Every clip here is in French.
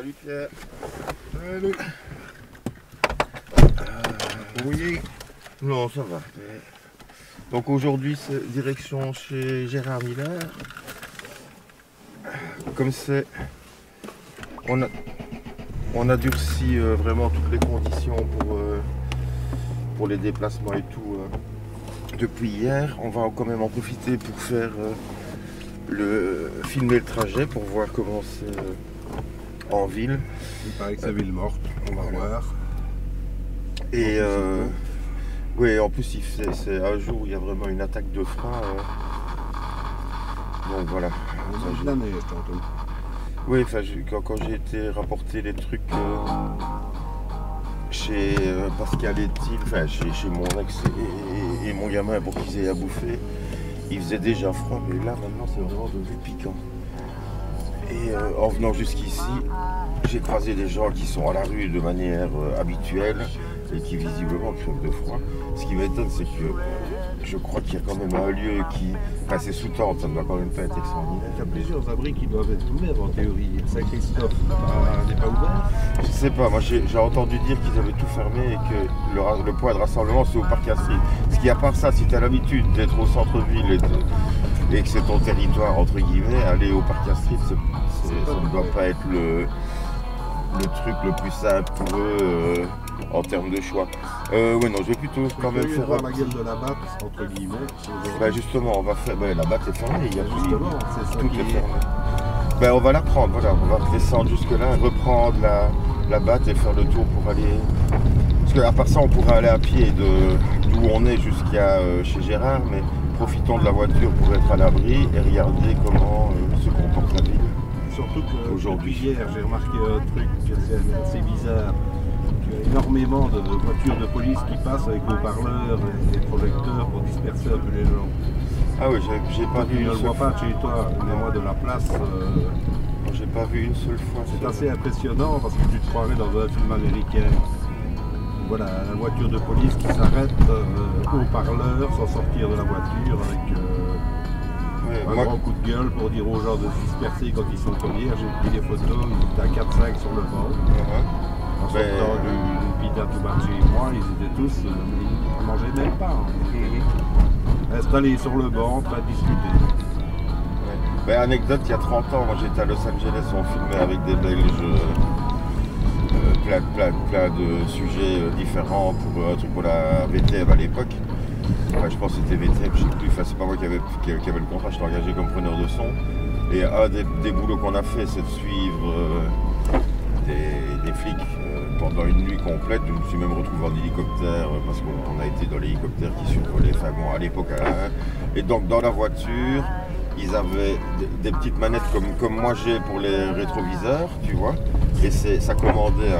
Salut Pierre. Salut. Oui. Non, ça va. Donc aujourd'hui, c'est direction chez Gérard Miller. Comme c'est, on a durci vraiment toutes les conditions pour les déplacements et tout depuis hier. On va quand même en profiter pour faire filmer le trajet pour voir comment c'est en ville. Il paraît que c'est ville morte, on va voir. Et oui, en plus c'est un jour où il y a vraiment une attaque de frein. Donc voilà. On a de la neige tantôt. Oui, enfin, quand j'ai été rapporter les trucs chez Pascal et Thiel, enfin chez mon ex et mon gamin pour qu'ils aient à bouffer, il faisait déjà froid, mais là maintenant c'est vraiment devenu piquant. Et en venant jusqu'ici, j'ai croisé des gens qui sont à la rue de manière habituelle et qui visiblement crèvent de froid. Ce qui m'étonne, c'est que je crois qu'il y a quand même un lieu qui passait sous tente, ça ne doit quand même pas être extraordinaire. Il y a plusieurs abris qui doivent être ouverts en théorie. Saint-Christophe n'est pas ouvert. Je sais pas, moi j'ai entendu dire qu'ils avaient tout fermé et que le point de rassemblement c'est au parc Astrid. Ce qui à part ça, si tu as l'habitude d'être au centre-ville et que c'est ton territoire entre guillemets, aller au parc Astrid, ça ne doit pas être le truc le plus simple pour eux en termes de choix. Ouais, non, je vais plutôt quand même faire la gueule de la batte, entre guillemets. Bah justement, on va faire. Bah, la batte est fermée, il y a justement, c'est ça tout est fermé. Bah, on va la prendre, voilà, on va descendre jusque-là, reprendre la batte et faire le tour pour aller. Parce qu'à part ça, on pourrait aller à pied d'où on est jusqu'à chez Gérard, mais profitons de la voiture pour être à l'abri et regarder comment se comporte la ville. Surtout qu'aujourd'hui, hier, j'ai remarqué un truc assez bizarre. Il y a énormément de voitures de police qui passent avec nos parleurs et des projecteurs pour disperser un peu les gens. Ah oui, j'ai pas vu. Je ne le vois pas chez toi, mais moi de la place. J'ai pas vu une seule fois. C'est assez impressionnant parce que tu te croirais dans un film américain. Voilà, la voiture de police qui s'arrête au parleur sans sortir de la voiture avec un grand coup de gueule pour dire aux gens de se disperser quand ils sont comme hier. J'ai pris des photos, ils étaient à 4-5 sur le banc. En sortant d'une pita tout marché, moi, ils étaient tous, ils ne mangeaient même pas. Installés sur le banc, en train de discuter. Ouais. Anecdote, il y a 30 ans, moi j'étais à Los Angeles, on filmait avec des Belges plein de sujets différents pour un truc pour la VTM à l'époque. Enfin, je pense que c'était VTM, je sais plus, enfin, c'est pas moi qui avait le contrat, j'étais engagé comme preneur de son. Et un des boulots qu'on a fait, c'est de suivre des flics pendant une nuit complète. Je me suis même retrouvé en hélicoptère parce qu'on a été dans l'hélicoptère qui survolait, enfin bon, à l'époque. Et donc dans la voiture, ils avaient des petites manettes comme moi j'ai pour les rétroviseurs, tu vois. Et ça commandait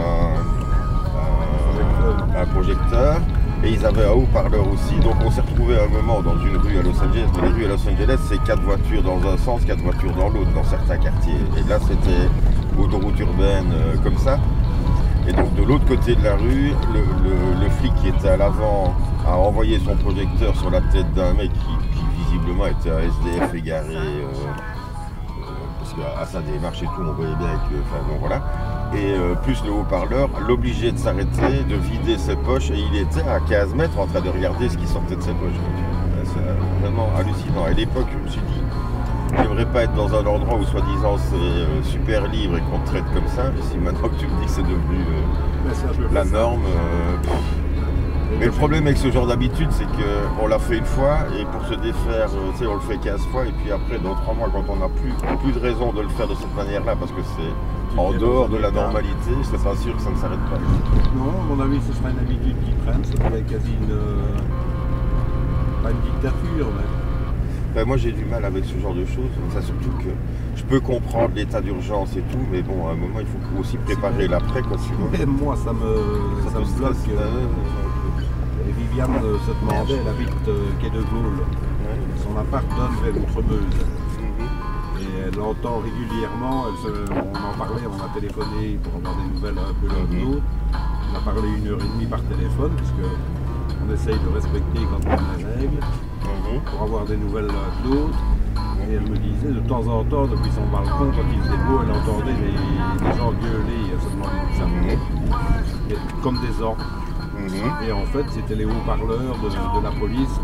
un projecteur. Et ils avaient un haut-parleur aussi, donc on s'est retrouvé à un moment dans une rue à Los Angeles. Les rues à Los Angeles, c'est 4 voitures dans un sens, 4 voitures dans l'autre, dans certains quartiers. Et là, c'était autoroute urbaine comme ça. Et donc de l'autre côté de la rue, le flic qui était à l'avant a envoyé son projecteur sur la tête d'un mec qui visiblement était un SDF égaré. Parce qu'à sa démarche et tout, on voyait bien que... Enfin bon, voilà. Et plus le haut-parleur l'obligeait de s'arrêter, de vider ses poches, et il était à 15 mètres en train de regarder ce qui sortait de ses poches. C'est vraiment hallucinant. À l'époque, je me suis dit, j'aimerais pas être dans un endroit où soi-disant c'est super libre et qu'on te traite comme ça. Si maintenant que tu me dis que c'est devenu la norme... Mais le problème avec ce genre d'habitude, c'est qu'on l'a fait une fois et pour se défaire, on le fait 15 fois et puis après, dans 3 mois, quand on n'a plus de raison de le faire de cette manière-là, parce que c'est en dehors de la normalité, c'est pas sûr que ça ne s'arrête pas. Non, à mon avis, ce sera une habitude qui traîne, ça pourrait être quasi pas une dictature, mais... Ben, moi, j'ai du mal avec ce genre de choses, ça, surtout que je peux comprendre l'état d'urgence et tout, mais bon, à un moment, il faut aussi préparer l'après, quoi, tu vois. Même moi, ça me bloque. Et Viviane se demandait, elle habite quai de Gaulle. Ouais. Son appart donne vers Outremeuse. Et elle l'entend régulièrement, on en parlait, on a téléphoné pour avoir des nouvelles un peu l'un de l'autre. On a parlé 1h30 par téléphone, puisque on essaye de respecter quand même les règles, pour avoir des nouvelles l'un de l'autre. Et elle me disait, de temps en temps, depuis son balcon, quand il faisait beau, elle entendait les gens gueuler et elle se demandait d'où ça venait. Comme des ordres. Et en fait, c'était les haut-parleurs de la police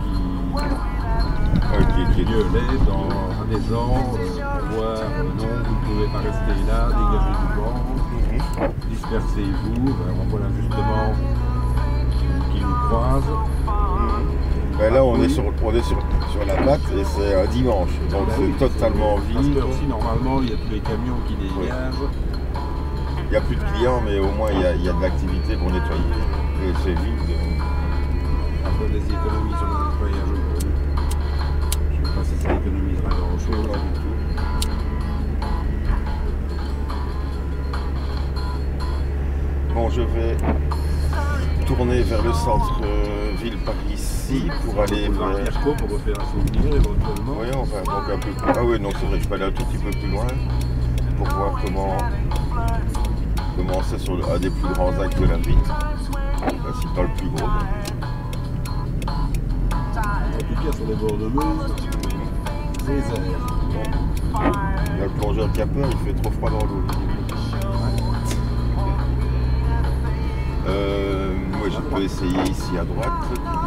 qui gueulaient à des gens pour voir non, vous ne pouvez pas rester là, dégagez du banc, dispersez-vous. Ben, voilà justement qui nous croisent. Ben là, on est sur la batte et c'est un dimanche, donc Ben c'est oui, totalement à cette vide. heure-ci, normalement, il y a tous les camions qui dégagent. Il n'y a plus de clients, mais au moins il y a de l'activité pour nettoyer. Et c'est vide. Après les économies sur le nettoyage aujourd'hui. Je ne sais pas si ça économisera grand-chose. Pas du tout. Bon, je vais tourner vers le centre-ville par ici pour aller vers vers... Pierco pour refaire un souvenir éventuellement. Oui, on va donc un peu plus... Ah oui, non, c'est vrai, je peux aller un tout petit peu plus loin pour voir comment c'est sur un des plus grands axes de la ville. Enfin, si pas le plus gros. En tout cas, sur les bords de Meuse, désert. Il y a le plongeur qui a peur, il fait trop froid dans l'eau. Moi, je peux essayer ici à droite.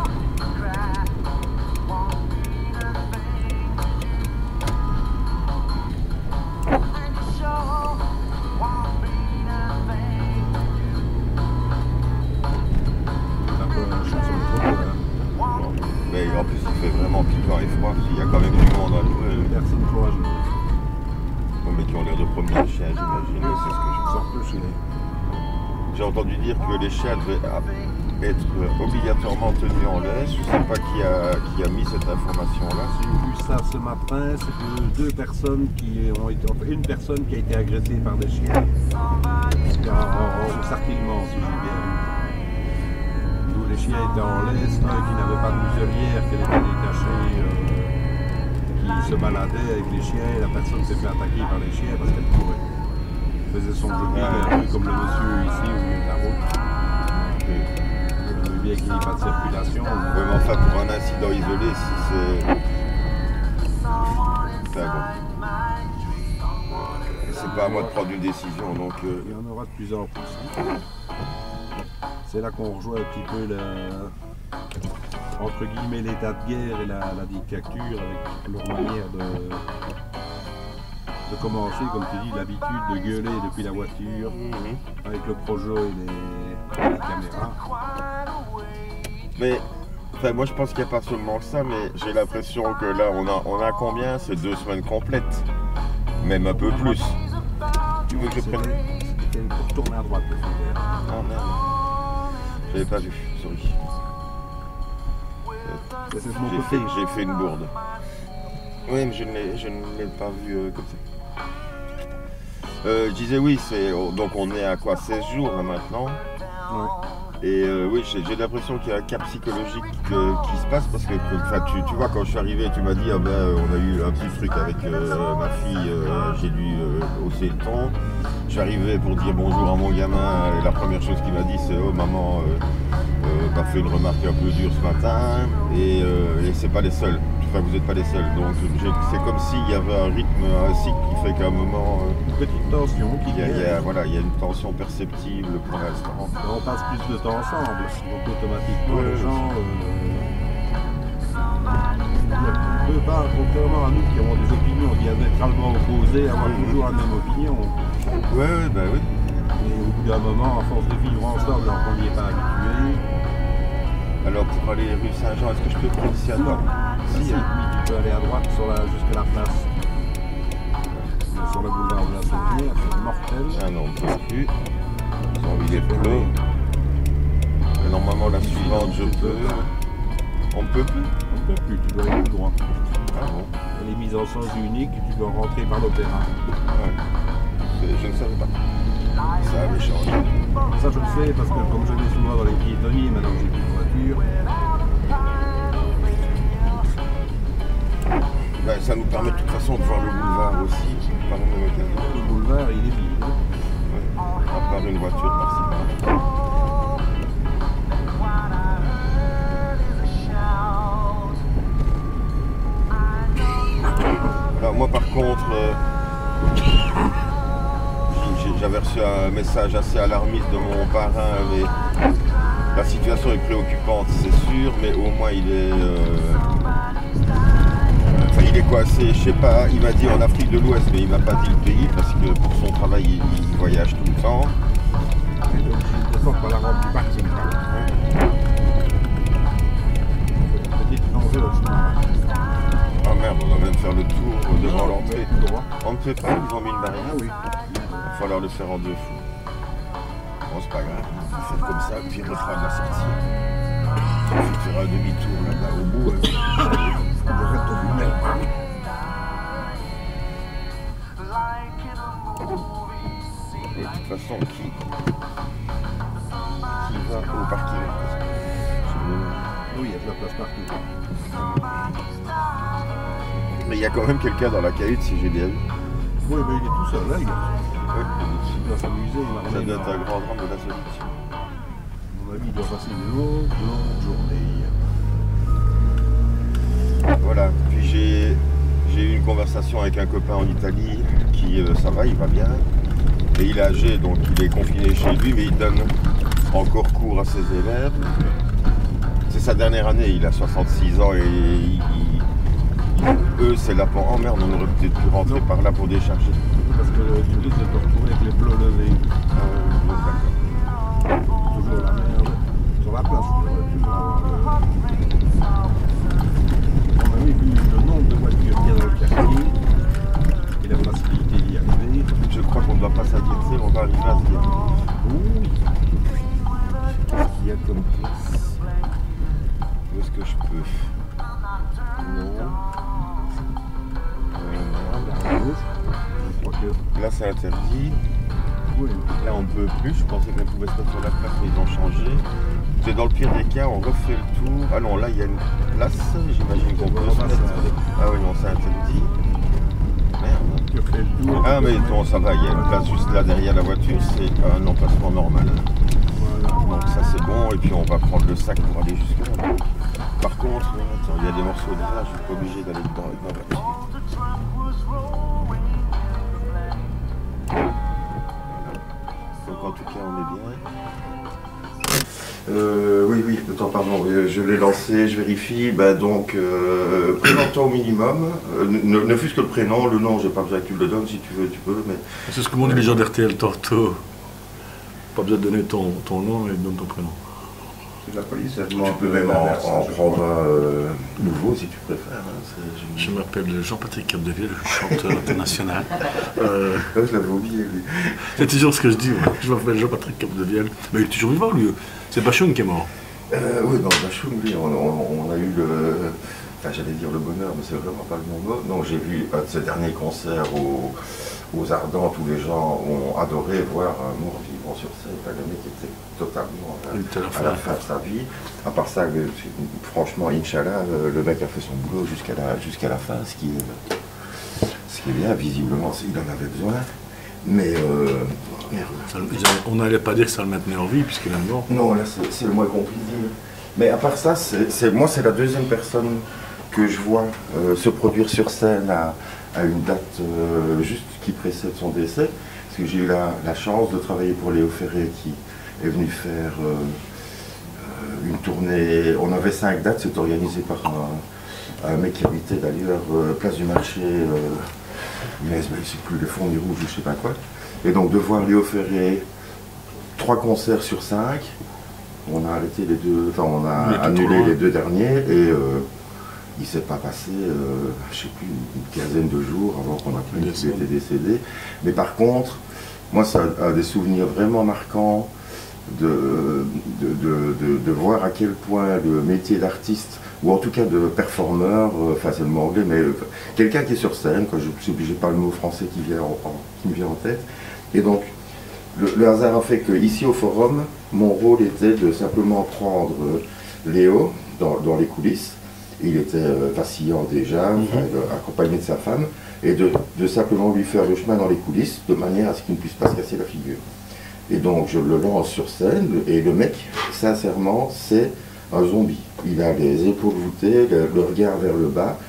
Mais en plus, il fait vraiment piquant et froid. Il y a quand même du monde un peu. Personne courageux. Mais qui ont l'air de promener les chiens, j'imagine. C'est ce que je Sort le chien. J'ai entendu dire que les chiens devaient être obligatoirement tenus en laisse. Je ne sais pas qui a mis cette information-là. J'ai vu ça ce matin, c'est que une personne qui a été agressée par des chiens en sarclement, si j'ai bien vu. D'où les chiens étaient en laisse, un qui n'avait pas de muselière, qui était détaché, qui se baladait avec les chiens, et la personne s'est fait attaquer par les chiens parce qu'elle courait. Faisait son jogging, un peu comme le monsieur ici au milieu de la route. Le bien qu'il n'y ait pas de circulation. Oui, mais enfin, pour un incident isolé, si c'est... Enfin bon. C'est pas à moi de prendre une décision, donc... Il y en aura de plus en plus. C'est là qu'on rejoint un petit peu entre guillemets l'état de guerre et la dictature avec leur manière de commencer, comme tu dis, l'habitude de gueuler depuis la voiture, avec le projo et les caméras. Mais, enfin, moi je pense qu'il n'y a pas seulement ça, mais j'ai l'impression que là, on a combien? C'est 2 semaines complètes, même un peu plus. Tu veux que je prenne? C'était pour tourner à droite. Oh merde. Je l'avais pas vu, sorry. J'ai fait une bourde. Oui, mais je ne l'ai pas vu comme ça. Je disais oui, donc on est à quoi, 16 jours là maintenant. Ouais. Et oui, j'ai l'impression qu'il y a un cas psychologique qui se passe parce que tu vois, quand je suis arrivé, tu m'as dit on a eu un petit truc avec ma fille, j'ai dû hausser le ton. Je suis arrivé pour dire bonjour à mon gamin et la première chose qu'il m'a dit c'est oh maman m'a fait une remarque un peu dure ce matin et c'est pas les seuls. Enfin, vous n'êtes pas les seuls, donc c'est comme s'il y avait un rythme, un cycle qui fait qu'à un moment... une petite tension qui il y a une tension perceptible pour l'instant. On passe plus de temps ensemble, donc automatiquement les gens... on ne peut pas, contrairement à nous qui avons des opinions diamétralement opposées, avoir toujours la même opinion. Oui, bah oui. Et au bout d'un moment, à force de vivre ensemble, alors qu'on n'y est pas habitué... Alors pour aller rue Saint-Jean, est-ce que je peux prendre ici à droite? Si, oui, tu peux aller à droite jusqu'à la place. Sur le boulevard de la Saint-Pierre, c'est mortel. Ah non, on ne peut plus. Il est clos. Et normalement la suivante, je peux. On ne peut plus? On ne peut plus, tu dois aller tout droit. Ah bon? Elle est mise en sens unique, tu dois rentrer par l'opéra. Ouais. Je ne savais pas. Ça avait changé. Ça je le sais parce que comme je vais souvent dans les piétonniers, maintenant que j'ai plus de voiture. Ben, ça nous permet de toute façon de voir le boulevard aussi, par une occasion. Le boulevard il est vide. Ouais. À part une voiture par-ci par-là. Là moi par contre, j'avais reçu un message assez alarmiste de mon parrain, mais la situation est préoccupante, c'est sûr, mais au moins il est... Enfin, il est coincé, je sais pas, il m'a dit en Afrique de l'Ouest, mais il m'a pas dit le pays, parce que pour son travail, il voyage tout le temps. Et donc, je descends par la rampe du parking. Petite enjeu aussi. Ah merde, on va même faire le tour devant l'entrée. On ne peut pas, ils ont mis une barrière. Ah oui. Il va falloir le faire en 2 fois. Bon, c'est pas grave, on va faire comme ça, puis on fera de la sortie. On va faire un demi-tour là-bas au bout. Je reste au bout. De toute façon, qui va au parking? Oui, il y a de la place partout. Mais il y a quand même quelqu'un dans la cahute, si j'ai bien vu. Oui, mais il est tout seul, là, le garçon. Ouais. Il doit s'amuser, il va Ça doit être un grand drame de la solitude. À mon avis, il doit passer une longue journée. Voilà, puis j'ai eu une conversation avec un copain en Italie qui, ça va, il va bien. Et il est âgé, donc il est confiné chez lui, mais il donne encore cours à ses élèves. C'est sa dernière année, il a 66 ans et eux, c'est là pour... Oh merde, on aurait peut-être pu rentrer par là pour décharger. Parce que tu risques de te retrouver avec les plots levés. D'accord. Toujours la merde. Sur la place, tu devrais toujours avoir On a vu le nombre de voitures qu'il y a dans le quartier et la facilité d'y arriver. Je crois qu'on ne doit pas s'inquiéter, on va arriver à se dire. Oui. Qu'est-ce qu'il y a comme place? Où est-ce que je peux? Non. Je crois que... Là, c'est interdit. Oui. Là, on ne peut plus. Je pensais qu'on pouvait se mettre sur la place, mais ils ont changé. C'est dans le pire des cas, on refait le tour. Ah non, là, il y a une place. J'imagine qu'on peut se mettre. Ah oui, non, c'est interdit. Merde. Tu as fait le tour. Ah, mais bon, ça va. Il y a une place juste là derrière la voiture. C'est un emplacement normal. Voilà. Donc ça, c'est bon. Et puis, on va prendre le sac pour aller jusque là. Par contre, attends, il y a des morceaux de verre. Je suis pas obligé d'aller dedans avec ma voiture. Donc en tout cas on est bien. Oui, attends, pardon, je l'ai lancé, je vérifie. Bah, donc, présente-toi au minimum. Ne fût-ce que le prénom, le nom, j'ai pas besoin que tu le donnes, si tu veux, tu peux. Mais... C'est ce que m'ont dit les gens d'RTL tantôt. Pas besoin de donner ton nom et donne ton prénom. C'est la police, Tu peux même en prendre un nouveau si tu préfères. Hein, je m'appelle Jean-Patrick Capdevielle, je suis chanteur international. Je l'avais oublié, lui. C'est toujours ce que je dis, moi. Je m'appelle Jean-Patrick Capdevielle. Mais il est toujours vivant, lui. C'est Bachoun qui est mort. Oui, non, Bachoun, lui, on a eu le... Enfin, j'allais dire le bonheur, mais c'est vraiment pas le bon mot. Non, j'ai vu un de ses derniers concerts aux Ardentes où les gens ont adoré voir un mort vivant sur scène. Enfin, le mec était totalement à la fin de sa vie. À part ça, franchement, Inch'Allah, le mec a fait son boulot jusqu'à la fin, ce qui est bien, visiblement, il en avait besoin. Mais on n'allait pas dire que ça le maintenait en vie puisqu'il est mort. Non, là c'est le moins qu'on puisse dire. Mais à part ça, moi c'est la deuxième personne que je vois se produire sur scène à une date juste qui précède son décès. Parce que j'ai eu la chance de travailler pour Léo Ferré qui est venu faire une tournée. On avait 5 dates, c'est organisé par un mec qui habitait d'ailleurs place du marché. Mais c'est plus les Fonds du Rouge ou je sais pas quoi. Et donc de voir Léo Ferré, 3 concerts sur 5, on a arrêté les deux, enfin on a annulé les 2 derniers et il s'est pas passé, je sais plus, une quinzaine de jours avant qu'on apprenne qu'il était décédé. Mais par contre, moi ça a des souvenirs vraiment marquants de voir à quel point le métier d'artiste, ou en tout cas de performeur, enfin c'est le mot anglais, mais quelqu'un qui est sur scène, quand je suis obligé par le mot français qui me vient en tête. Et donc, le hasard a fait qu'ici au Forum, mon rôle était de simplement prendre Léo dans les coulisses. Il était vacillant déjà, accompagné de sa femme, et de simplement lui faire le chemin dans les coulisses, de manière à ce qu'il ne puisse pas se casser la figure. Et donc je le lance sur scène, et le mec, sincèrement, c'est un zombie. Il a les épaules voûtées, le regard vers le bas,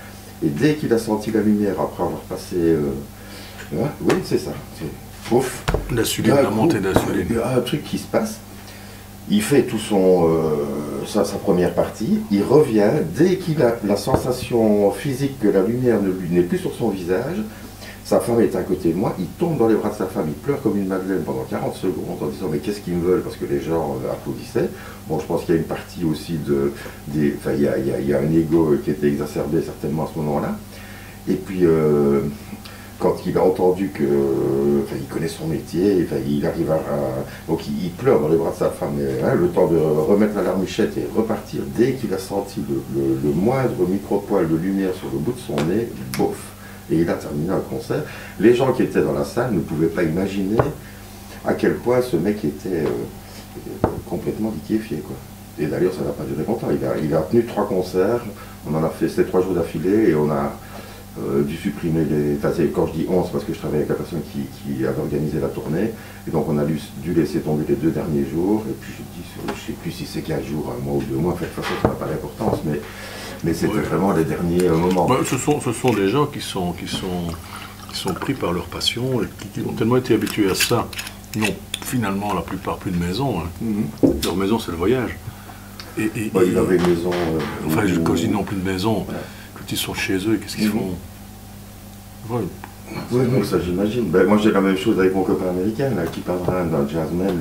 Et dès qu'il a senti la lumière, après avoir passé... oui, c'est ça. Pouf. L'insuline, la montée d'insuline. Il y a un truc qui se passe. Il fait tout sa première partie. Il revient. Dès qu'il a la sensation physique que la lumière n'est plus sur son visage, sa femme est à côté de moi. Il tombe dans les bras de sa femme. Il pleure comme une madeleine pendant 40 secondes en disant mais qu'est-ce qu'ils me veulent, parce que les gens applaudissaient. Bon, je pense qu'il y a une partie aussi il y a un ego qui était exacerbé certainement à ce moment-là. Et puis... quand il a entendu il connaît son métier, il arrive donc il pleure dans les bras de sa femme, le temps de remettre la larmichette et repartir. Dès qu'il a senti le moindre micro-poil de lumière sur le bout de son nez, bof, et il a terminé un concert. Les gens qui étaient dans la salle ne pouvaient pas imaginer à quel point ce mec était complètement liquéfié, quoi. Et d'ailleurs, ça n'a pas duré longtemps. Il a tenu 3 concerts, on en a fait, c'était 3 jours d'affilée, et on a dû supprimer les... Enfin, quand je dis 11, parce que je travaillais avec la personne qui avait organisé la tournée, et donc on a dû laisser tomber les 2 derniers jours, et puis je dis, je ne sais plus si c'est 4 jours, 1 mois ou 2 mois, en fait, de toute façon, ça n'a pas d'importance, mais c'était vraiment les derniers moments. Bah, ce sont des gens qui sont pris par leur passion, et qui ont tellement été habitués à ça. Ils n'ont finalement, la plupart, plus de maison. Hein. Leur maison, c'est le voyage. Il avait une maison... quand je dis non plus de maison... Ouais. Ils sont chez eux, qu'est-ce qu'ils font? Oui, donc ça j'imagine. Moi j'ai la même chose avec mon copain américain, là, qui parlera d'un jazzman,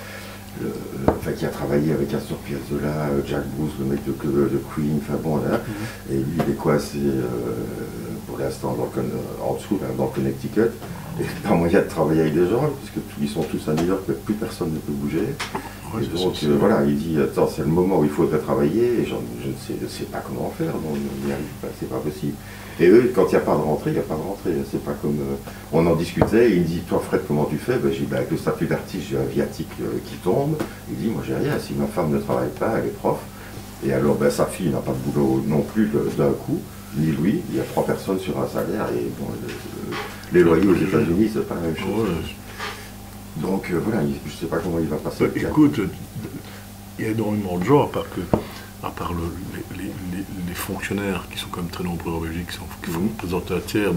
qui a travaillé avec Astor Piazzolla, Jack Bruce, le mec de Queen, et lui il est coincé pour l'instant en dessous, dans le Connecticut. Et pas moyen de travailler avec des gens, parce qu'ils sont tous à New York, mais plus personne ne peut bouger. Ouais, et donc voilà, il dit, attends, c'est le moment où il faudrait travailler, et je ne sais pas comment faire, donc on n'y arrive pas, c'est pas possible. Et eux, quand il n'y a pas de rentrée, il n'y a pas de rentrée. C'est pas comme... on en discutait, et il me dit, toi Fred, comment tu fais? J'ai dit, avec le statut d'artiste, j'ai un viatique qui tombe. Il dit, moi j'ai rien, si ma femme ne travaille pas, elle est prof. Et alors, sa fille n'a pas de boulot non plus d'un coup, ni lui, il y a 3 personnes sur un salaire, et bon, les loyers aux États-Unis, c'est pas la même chose. Ouais. Donc voilà, je ne sais pas comment il va passer. Écoute, il y a énormément de gens, à part les fonctionnaires qui sont quand même très nombreux en Belgique, qui font représenter un tiers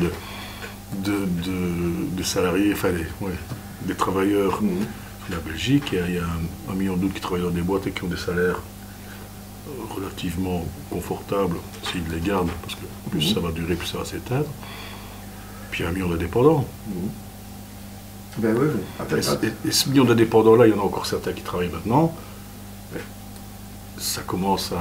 de salariés, des travailleurs de la Belgique. Il y a 1 million d'autres qui travaillent dans des boîtes et qui ont des salaires relativement confortables s'ils les gardent, parce que plus ça va durer, plus ça va s'éteindre. Puis 1 million d'indépendants. Ben oui. Et ce million d'indépendants-là, il y en a encore certains qui travaillent maintenant. Ça commence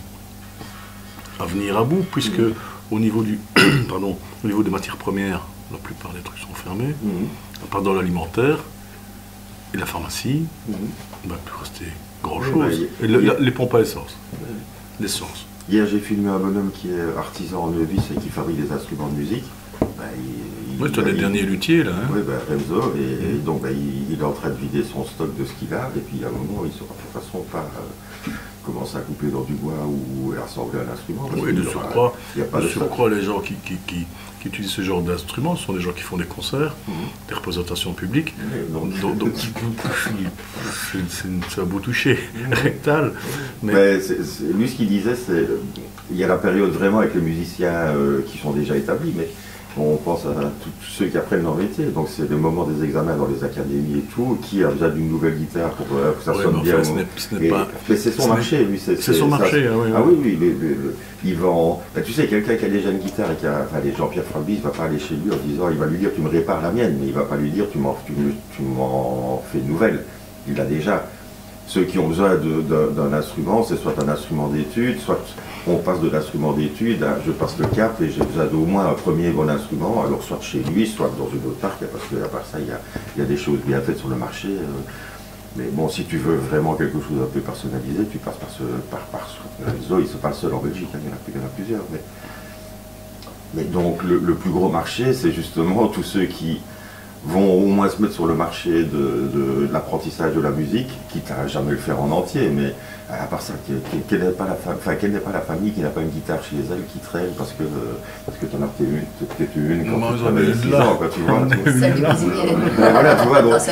à venir à bout, puisque au niveau au niveau des matières premières, la plupart des trucs sont fermés, à part dans l'alimentaire et la pharmacie, il ne va plus rester grand-chose. Et les pompes à essence. L'essence. Hier, j'ai filmé un bonhomme qui est artisan en novice et qui fabrique des instruments de musique. Oui, tu as des derniers luthiers là. Hein. Oui, Renzo, et donc il est en train de vider son stock de ce qu'il a, et puis à un moment, il ne saura de toute façon pas commencer à couper dans du bois ou à assembler un instrument. Oui, de surcroît, les gens qui utilisent ce genre d'instruments sont des gens qui font des concerts, des représentations publiques. Donc c'est un beau toucher rectal. Mais lui, ce qu'il disait, c'est il y a la période vraiment avec les musiciens qui sont déjà établis, mais on pense à tous ceux qui apprennent leur métier, donc c'est le moment des examens dans les académies et tout, qui a besoin d'une nouvelle guitare pour que ça sonne bien. Mais c'est son marché, lui. C'est son marché, oui. Ah oui, il vend... tu sais, quelqu'un qui a déjà une guitare et qui a... les Jean-Pierre Falbis ne va pas aller chez lui en disant, il va lui dire, tu me répares la mienne, mais il ne va pas lui dire, tu m'en fais une nouvelle. Il l'a déjà. Ceux qui ont besoin d'un instrument, c'est soit un instrument d'étude, soit on passe de l'instrument d'étude, je passe le cap et j'ai besoin d'au moins un premier bon instrument, alors soit chez lui, soit dans une autre marque, parce qu'à part ça, il y a des choses bien faites sur le marché. Mais bon, si tu veux vraiment quelque chose un peu personnalisé, tu passes par Zoé, c'est pas le seul en Belgique, il y en a plusieurs. Mais donc le plus gros marché, c'est justement tous ceux qui vont au moins se mettre sur le marché de l'apprentissage de la musique, quitte à jamais le faire en entier, mais à part ça, quelle n'est pas la famille qui n'a pas une guitare chez elle qui traîne parce que tu en as peut-être une quand tu avais 6 ans, quoi, tu vois. Voilà, tu vois, donc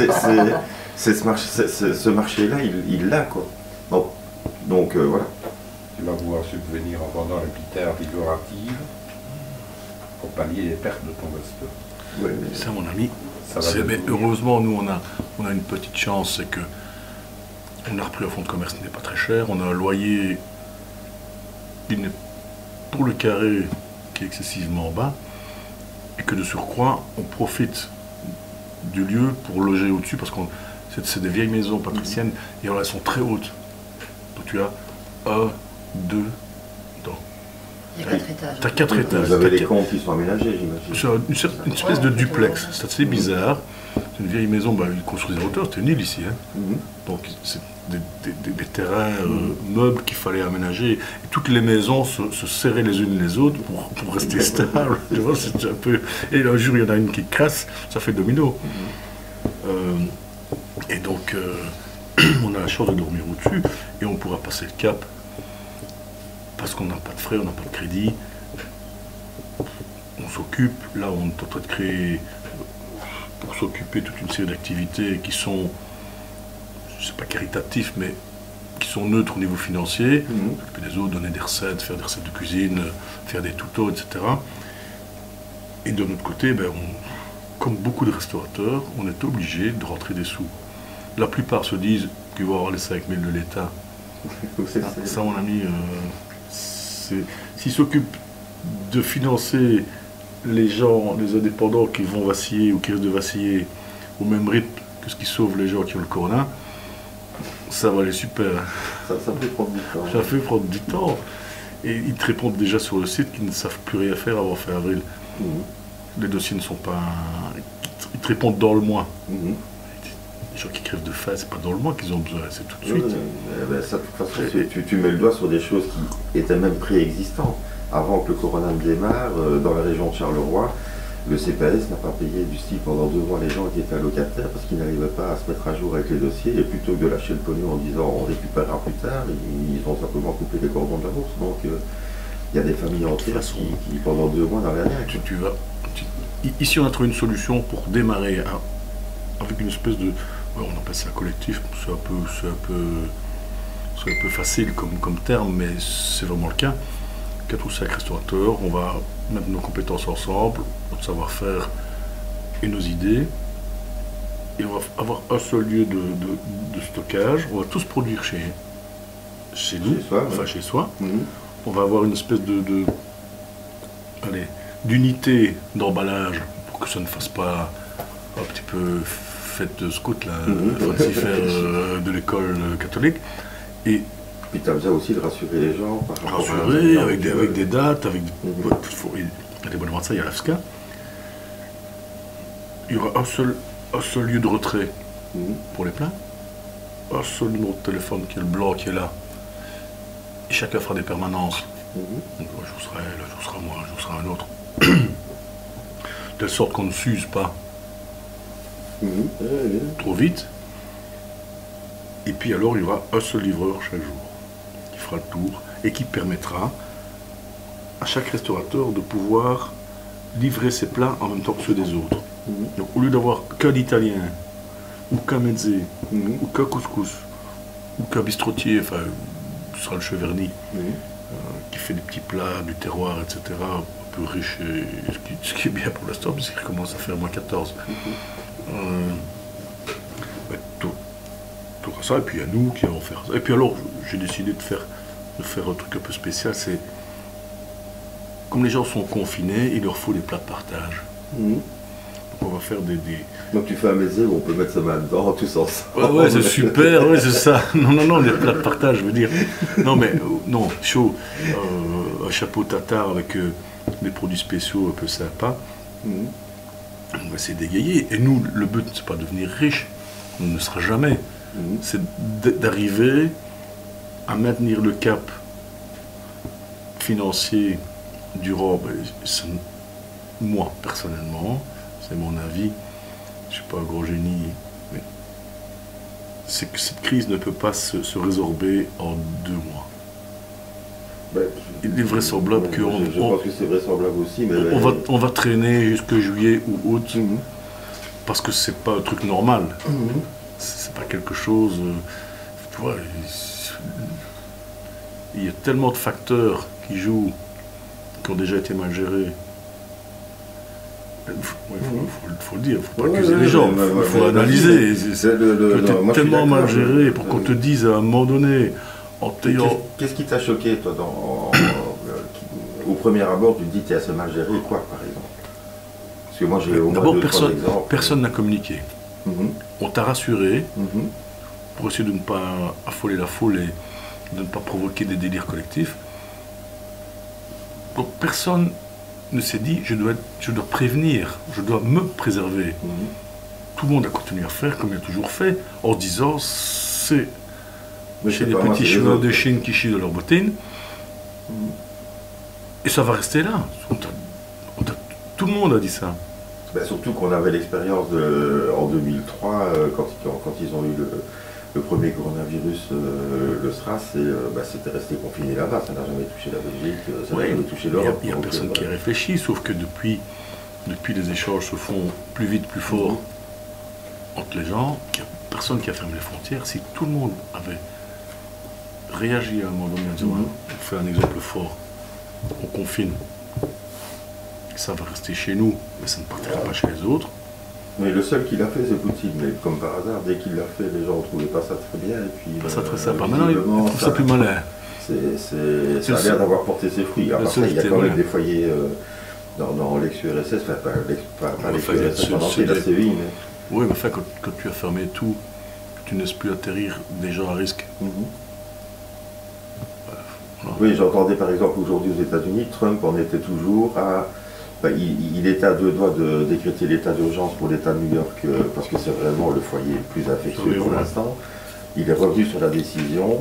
ce marché-là, il l'a, quoi. Donc voilà. Tu vas pouvoir subvenir en vendant la guitare figurative pour pallier les pertes de ton investeur. Oui, Ça, mon ami, Ça va mais devenir- heureusement, nous, on a une petite chance, c'est que on a repris un fonds de commerce qui n'est pas très cher, on a un loyer pour le carré qui est excessivement bas, et que de surcroît, on profite du lieu pour loger au-dessus, parce que c'est des vieilles maisons patriciennes, et alors elles sont très hautes. Donc tu as 1, 2, Il y a 4 étages. tu as 4 étages. Vous avez T'as les quatre- comptes qui sont aménagés, j'imagine. c'est une espèce de duplex, c'est assez bizarre. C'est une vieille maison, ils construisaient en hauteur, c'était une île ici. Hein. Mhm. Donc c'est des terrains meubles qu'il fallait aménager. Et toutes les maisons se serraient les unes les autres pour rester stables. Tu vois, c'est un peu... Et un jour, il y en a une qui crasse, ça fait domino. Et donc, on a la chance de dormir au-dessus et on pourra passer le cap parce qu'on n'a pas de frais, on n'a pas de crédit. On s'occupe, là on est en train de créer, pour s'occuper toute une série d'activités qui sont, je sais pas caritatifs, mais qui sont neutres au niveau financier. S'occuper des autres, donner des recettes, faire des recettes de cuisine, faire des tutos, etc. Et de notre côté, comme beaucoup de restaurateurs, on est obligé de rentrer des sous. La plupart se disent qu'ils vont avoir les 5 000 de l'État. Ça, mon ami, s'ils s'occupent de financer les gens, les indépendants qui vont vaciller ou qui risquent de vaciller au même rythme que ce qui sauve les gens qui ont le corona, ça va aller super. Ça peut prendre du temps. Ça fait prendre du temps. Et ils te répondent déjà sur le site qu'ils ne savent plus rien faire avant fin avril. Les dossiers ne sont pas... Ils te répondent dans le mois. Les gens qui crèvent de faim, c'est pas dans le mois qu'ils ont besoin, c'est tout de suite. Ça, de toute façon, tu mets le doigt sur des choses qui étaient même préexistantes. Avant que le corona ne démarre, dans la région de Charleroi, le CPS n'a pas payé du style pendant 2 mois les gens qui étaient allocataires parce qu'ils n'arrivaient pas à se mettre à jour avec les dossiers, et plutôt que de lâcher le pognon en disant on récupérera plus tard, ils ont simplement coupé les cordons de la bourse. Donc il y a des familles entières qui pendant 2 mois n'avaient rien. Ici on a trouvé une solution pour démarrer avec une espèce de... on appelle ça collectif, c'est un peu facile comme terme, mais c'est vraiment le cas. 4 ou 5 restaurateurs, on va mettre nos compétences ensemble, notre savoir-faire et nos idées, et on va avoir un seul lieu de stockage. On va tous produire chez nous, chez soi. On va avoir une espèce d'unité d'emballage pour que ça ne fasse pas un petit peu fête de scout, là, fancy faire de l'école catholique. Et puis tu as besoin aussi de rassurer les gens par rapport à avec des dates, avec il y a des bonnes de ça, il y a l'AFSCA. Il y aura un seul lieu de retrait pour les pleins, un seul numéro de téléphone qui est le blanc qui est là, et chacun fera des permanences. Donc, un jour sera elle, un jour sera moi, un jour sera un autre. De telle sorte qu'on ne s'use pas trop vite. Et puis alors il y aura un seul livreur chaque jour qui fera le tour et qui permettra à chaque restaurateur de pouvoir livrer ses plats en même temps que ceux des autres. Donc au lieu d'avoir qu'un italien ou qu'un mezzé ou qu'un couscous ou qu'un bistrotier, enfin ce sera le cheverny, qui fait des petits plats du terroir, etc., un peu riche, ce qui est bien pour l'instant parce qu'il commence à faire moins 14. Tout ça, et puis il y a nous qui allons faire ça. Et puis alors, j'ai décidé de faire un truc un peu spécial, c'est comme les gens sont confinés, il leur faut des plats de partage. Donc on va faire des... Donc tu fais un mezzé où on peut mettre sa main dedans tous ensemble. Ouais, c'est super, ouais, c'est ça. Non, des plats de partage, je veux dire. Non, mais, non, chaud. Un chapeau tatar avec des produits spéciaux un peu sympas. On va essayer d'égayer. Et nous, le but, c'est pas de devenir riche. On ne sera jamais. C'est d'arriver à maintenir le cap financier durant, moi personnellement, c'est mon avis, je ne suis pas un gros génie, mais c'est que cette crise ne peut pas se résorber en 2 mois. Il est vraisemblable Je pense que c'est vraisemblable aussi, mais... On va traîner jusqu'à juillet ou août, parce que c'est pas un truc normal. C'est pas quelque chose... tu vois, il y a tellement de facteurs qui jouent, qui ont déjà été mal gérés, faut le dire, il ne faut pas accuser les gens, il faut analyser. C'est tellement mal géré pour qu'on te dise à un moment donné, en t'ayant... Qu'est-ce qui t'a choqué, toi, au premier abord, tu te dis, tiens, c'est mal géré, quoi, par exemple? Parce que moi, j'ai au moins d'abord, deux, trois exemples. Personne n'a communiqué. On t'a rassuré pour essayer de ne pas affoler la foule et de ne pas provoquer des délires collectifs. Donc personne ne s'est dit, je dois prévenir, je dois me préserver. Tout le monde a continué à faire comme il a toujours fait, en disant, c'est chez les petits cheveux de Chine qui chient de leurs bottines. Et ça va rester là. Tout le monde a dit ça. Ben, surtout qu'on avait l'expérience en 2003, quand ils ont eu le premier coronavirus, le SRAS, c'était resté confiné là-bas, ça n'a jamais touché la Belgique, ça n'a jamais touché l'Europe. Il n'y a personne qui réfléchit, sauf que depuis les échanges se font plus vite, plus fort entre les gens, il n'y a personne qui a fermé les frontières. Si tout le monde avait réagi à un moment donné en disant, on fait un exemple fort, on confine, ça va rester chez nous, mais ça ne partira pas chez les autres. Mais le seul qui l'a fait, c'est Poutine. Mais comme par hasard, dès qu'il l'a fait, les gens ne trouvaient pas ça très bien. Et puis, ça très sympa. Maintenant, ils trouvent ça plus malin. Ça a l'air d'avoir porté ses fruits. Alors après, il y a quand même des foyers dans l'ex-URSS, enfin pas l'ex-URSS, pendant la CEI. Oui, mais enfin, quand tu as fermé tout, que tu ne laisses plus atterrir des gens à risque. Oui, j'entendais par exemple aujourd'hui aux États-Unis, Trump en était toujours à... il était à deux doigts de décréter l'état d'urgence pour l'État de New York, parce que c'est vraiment le foyer le plus infectieux pour l'instant. Il est revenu sur la décision,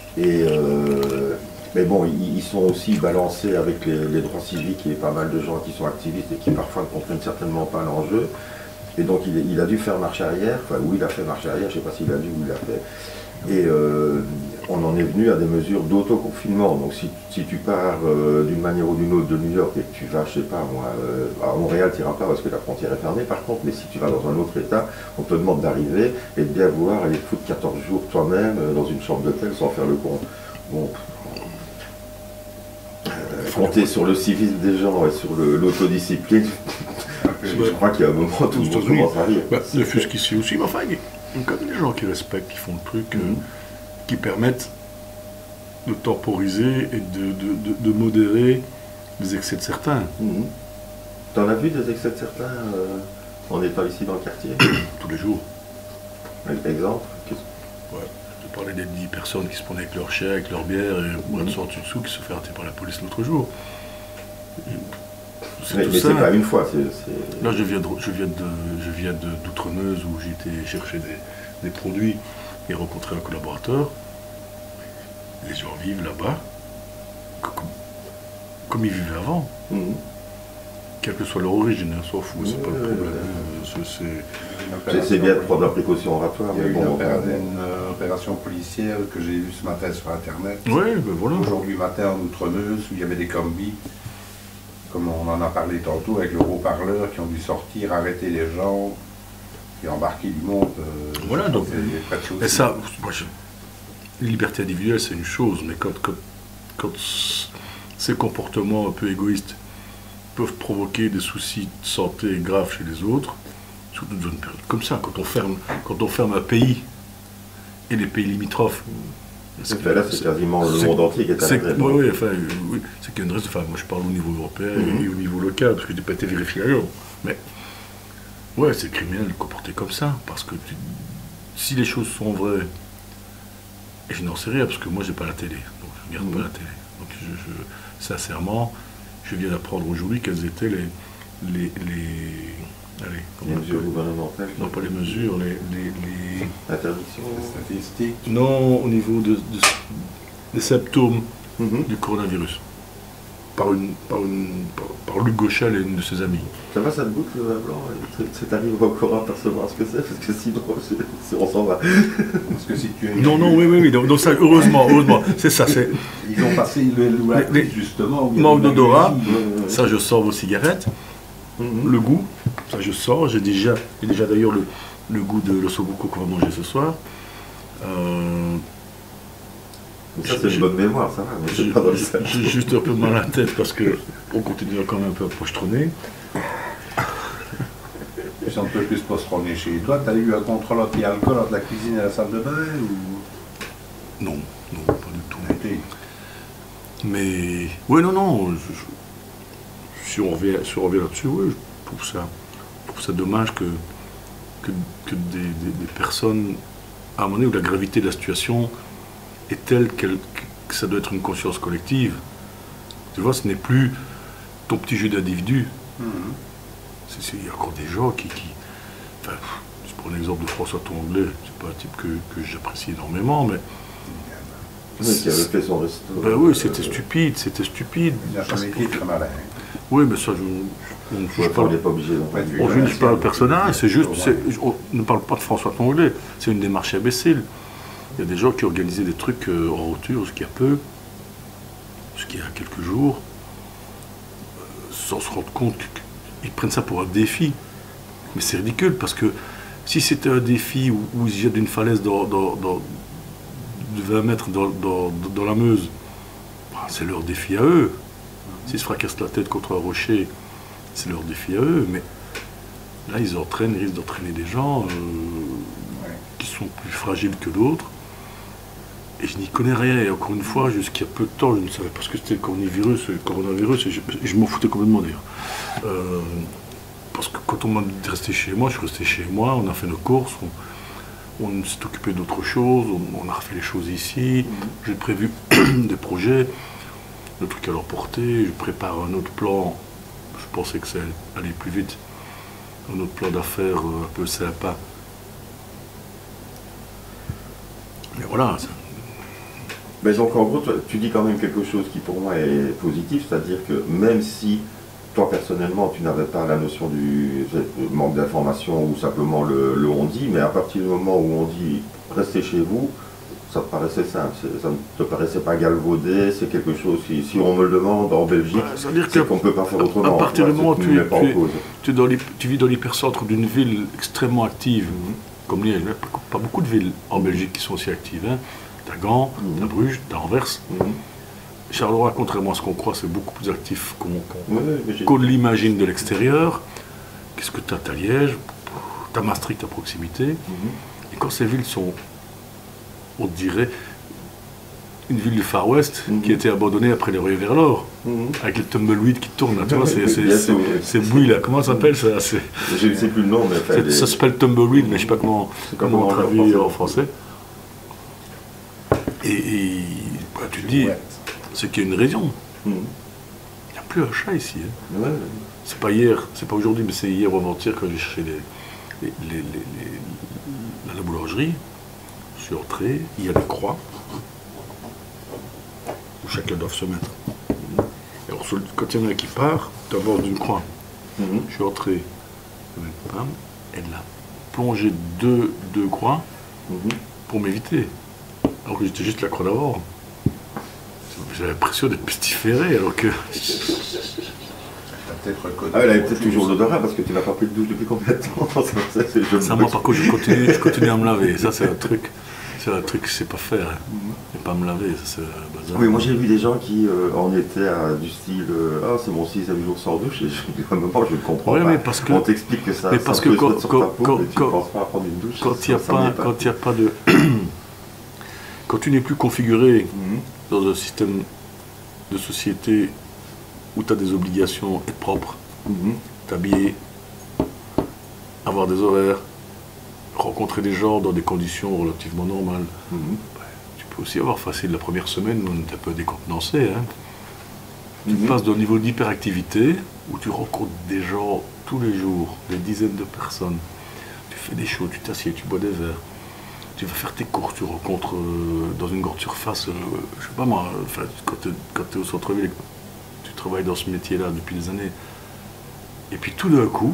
mais bon, ils sont aussi balancés avec les droits civiques et pas mal de gens qui sont activistes et qui parfois ne comprennent certainement pas l'enjeu. Et donc il a dû faire marche arrière, ou il a fait marche arrière, je ne sais pas s'il a dû ou il l'a fait. Et on en est venu à des mesures d'autoconfinement. Donc si tu pars d'une manière ou d'une autre de New York et que tu vas, je sais pas moi, à Montréal, tu n'iras pas parce que la frontière est fermée. Par contre, mais si tu vas dans un autre état, on te demande d'arriver et de bien vouloir aller te foutre 14 jours toi-même dans une chambre d'hôtel sans faire le con. Bon. Compter sur le civisme des gens et sur l'autodiscipline, je crois qu'il y a un moment où tout le monde commence à rire. Ne fût-ce qu'ici aussi, mais enfin, il y a quand même des gens qui respectent, qui font le truc, qui permettent de temporiser et de modérer les excès de certains. T'en as vu des excès de certains en étant ici dans le quartier? Tous les jours. Exemple? Ouais. Je parlais des 10 personnes qui se prenaient avec leur chien, avec leur bière, et un dessous qui se fait arrêter par la police l'autre jour. Mais c'est pas une fois. Là, je viens d'Outremeuse où j'étais chercher des produits et rencontrer un collaborateur. Les gens vivent là-bas comme ils vivaient avant. Quelle que soit leur origine, on s'en fout, c'est pas le problème. C'est bien de prendre la précaution oratoire. Il y a eu une opération policière que j'ai vue ce matin sur Internet. Ouais, ben voilà. Aujourd'hui matin en Outremeuse, où il y avait des combis, comme on en a parlé tantôt, avec le haut-parleur qui ont dû sortir, arrêter les gens, et embarquer du monde. Voilà, donc. Et ça, les libertés individuelles, c'est une chose, mais quand ces comportements un peu égoïstes peuvent provoquer des soucis de santé graves chez les autres, surtout dans une période comme ça, quand on ferme un pays et les pays limitrophes. Là, c'est quasiment le monde entier qui est à la oui, c'est qu'il y a une raison. Enfin, moi, je parle au niveau européen et au niveau local, parce que je n'ai pas été vérifié ailleurs. Mais, ouais, c'est criminel de comporter comme ça, parce que si les choses sont vraies, et je n'en sais rien, parce que moi, j'ai pas la télé, donc je ne regarde pas la télé. Donc, sincèrement, je viens d'apprendre aujourd'hui quelles étaient les mesures gouvernementales. Non, pas les mesures, les interdictions, les statistiques. Non, au niveau des symptômes du coronavirus. Par Luc Gauchel et une de ses amies. Ça va, ça te goûte le vin blanc? C'est arrivé encore à percevoir ce que c'est, parce que sinon, on s'en va. Parce que si tu es... Non, oui, donc ça, heureusement, c'est ça. Ils ont passé le justement. Manque d'odorat, ça je sors vos cigarettes. Le goût, ça je sors, j'ai déjà d'ailleurs le goût de l'ossobuco qu'on va manger ce soir. Ça c'est une bonne mémoire, ça va, mais c'est pas dans le J'ai juste un peu mal à la tête parce qu'on continue quand même un peu à pochetronner. puisse un peu plus pas se promener chez toi. Tu as eu un contrôle anti-alcool entre la cuisine et la salle de bain ou... Non, non, pas du tout. Mais, oui, non, si on revient là-dessus, oui, je trouve ça dommage que des personnes, à un moment donné où la gravité de la situation est telle que ça doit être une conscience collective. Tu vois, ce n'est plus ton petit jeu d'individu. Il y a encore des gens qui enfin, je prends l'exemple de François Tonglet, c'est pas un type que j'apprécie énormément, mais... Oui, qui avait fait son resto. Ben oui, c'était stupide. Il a jamais été très malin. Oui, mais ça, on ne juge pas. On n'est pas obligé On juge pas le personnage, c'est juste, on ne parle pas de François Tonglet, c'est une démarche imbécile. Il y a des gens qui organisaient des trucs en rupture, ce qu'il y a quelques jours, sans se rendre compte qu'ils prennent ça pour un défi. Mais c'est ridicule, parce que si c'était un défi où ils jettent d'une falaise de 20 mètres dans la Meuse, c'est leur défi à eux. S'ils se fracassent la tête contre un rocher, c'est leur défi à eux. Mais là, ils risquent d'entraîner des gens qui sont plus fragiles que d'autres. Et je n'y connais rien. Et encore une fois, jusqu'il y a peu de temps, je ne savais pas ce que c'était le coronavirus, et je m'en foutais complètement d'ailleurs. Parce que quand on m'a dit de rester chez moi, je suis resté chez moi, on a fait nos courses, on s'est occupé d'autres choses, on a refait les choses ici. J'ai prévu des projets, le truc à leur porter, je prépare un autre plan, je pensais que ça allait plus vite, un autre plan d'affaires un peu sympa. Mais voilà. Mais donc en gros, tu dis quand même quelque chose qui pour moi est positif, c'est-à-dire que même si toi personnellement tu n'avais pas la notion du manque d'information ou simplement le on-dit, mais à partir du moment où on dit restez chez vous, ça te paraissait simple, ça ne te paraissait pas galvaudé, c'est quelque chose, si on me le demande en Belgique, c'est qu'on ne peut pas faire autrement. À partir du moment où tu vis dans l'hypercentre d'une ville extrêmement active, comme il n'y a pas beaucoup de villes en Belgique qui sont aussi actives, hein. T'as Gand, t'as Bruges, t'as Anvers. Charleroi, contrairement à ce qu'on croit, c'est beaucoup plus actif qu'on l'imagine de l'extérieur. Qu'est-ce que t'as? T'as Liège, t'as Maastricht à proximité. Et quand ces villes sont, on dirait, une ville du Far West qui a été abandonnée après les ruées vers l'or, avec les tumbleweeds qui tournent, là, tu vois, c'est bouilles là, comment ça s'appelle ça? Je ne sais plus le nom, mais... Ça s'appelle tumbleweed, mais je ne sais pas comment on traduit en français. Et bah, tu te dis, c'est qu'il y a une raison. Il n'y a plus un chat ici. Hein. C'est pas hier, c'est pas aujourd'hui, mais c'est hier ou avant-hier quand j'ai cherché la boulangerie. Je suis entré, il y a des croix où chacun doit se mettre. Alors, quand il y en a un qui part, tu avances d'une croix. Je suis entré, elle a plongé deux croix pour m'éviter. Alors que j'étais juste la croix d'avant. J'avais l'impression d'être pestiféré alors que... elle avait peut-être toujours l'odorat parce que tu n'as pas pris de douche depuis combien de temps? Ça, moi par contre, je continue à me laver. Ça, c'est un truc que je sais pas faire. Et pas me laver, ça c'est bazar. Oui, moi j'ai vu des gens qui en étaient du style c'est mon 6e jour sans douche, et je ne comprends pas. Mais parce que, on t'explique que ça, mais parce ça que peut quand, se mettre sur ta peau, quand, et tu ne penses pas à prendre une douche. Quand il n'y a pas de... Quand tu n'es plus configuré dans un système de société où tu as des obligations, être propre, t'habiller, avoir des horaires, rencontrer des gens dans des conditions relativement normales. Tu peux aussi avoir facile la première semaine où tu es un peu décontenancé. Hein. Tu passes d'un niveau d'hyperactivité où tu rencontres des gens tous les jours, des dizaines de personnes. Tu fais des shows, tu t'assieds, tu bois des verres. Tu vas faire tes courses, tu rencontres dans une grande surface, je sais pas moi, quand tu es au centre-ville et que tu travailles dans ce métier-là depuis des années. Et puis tout d'un coup,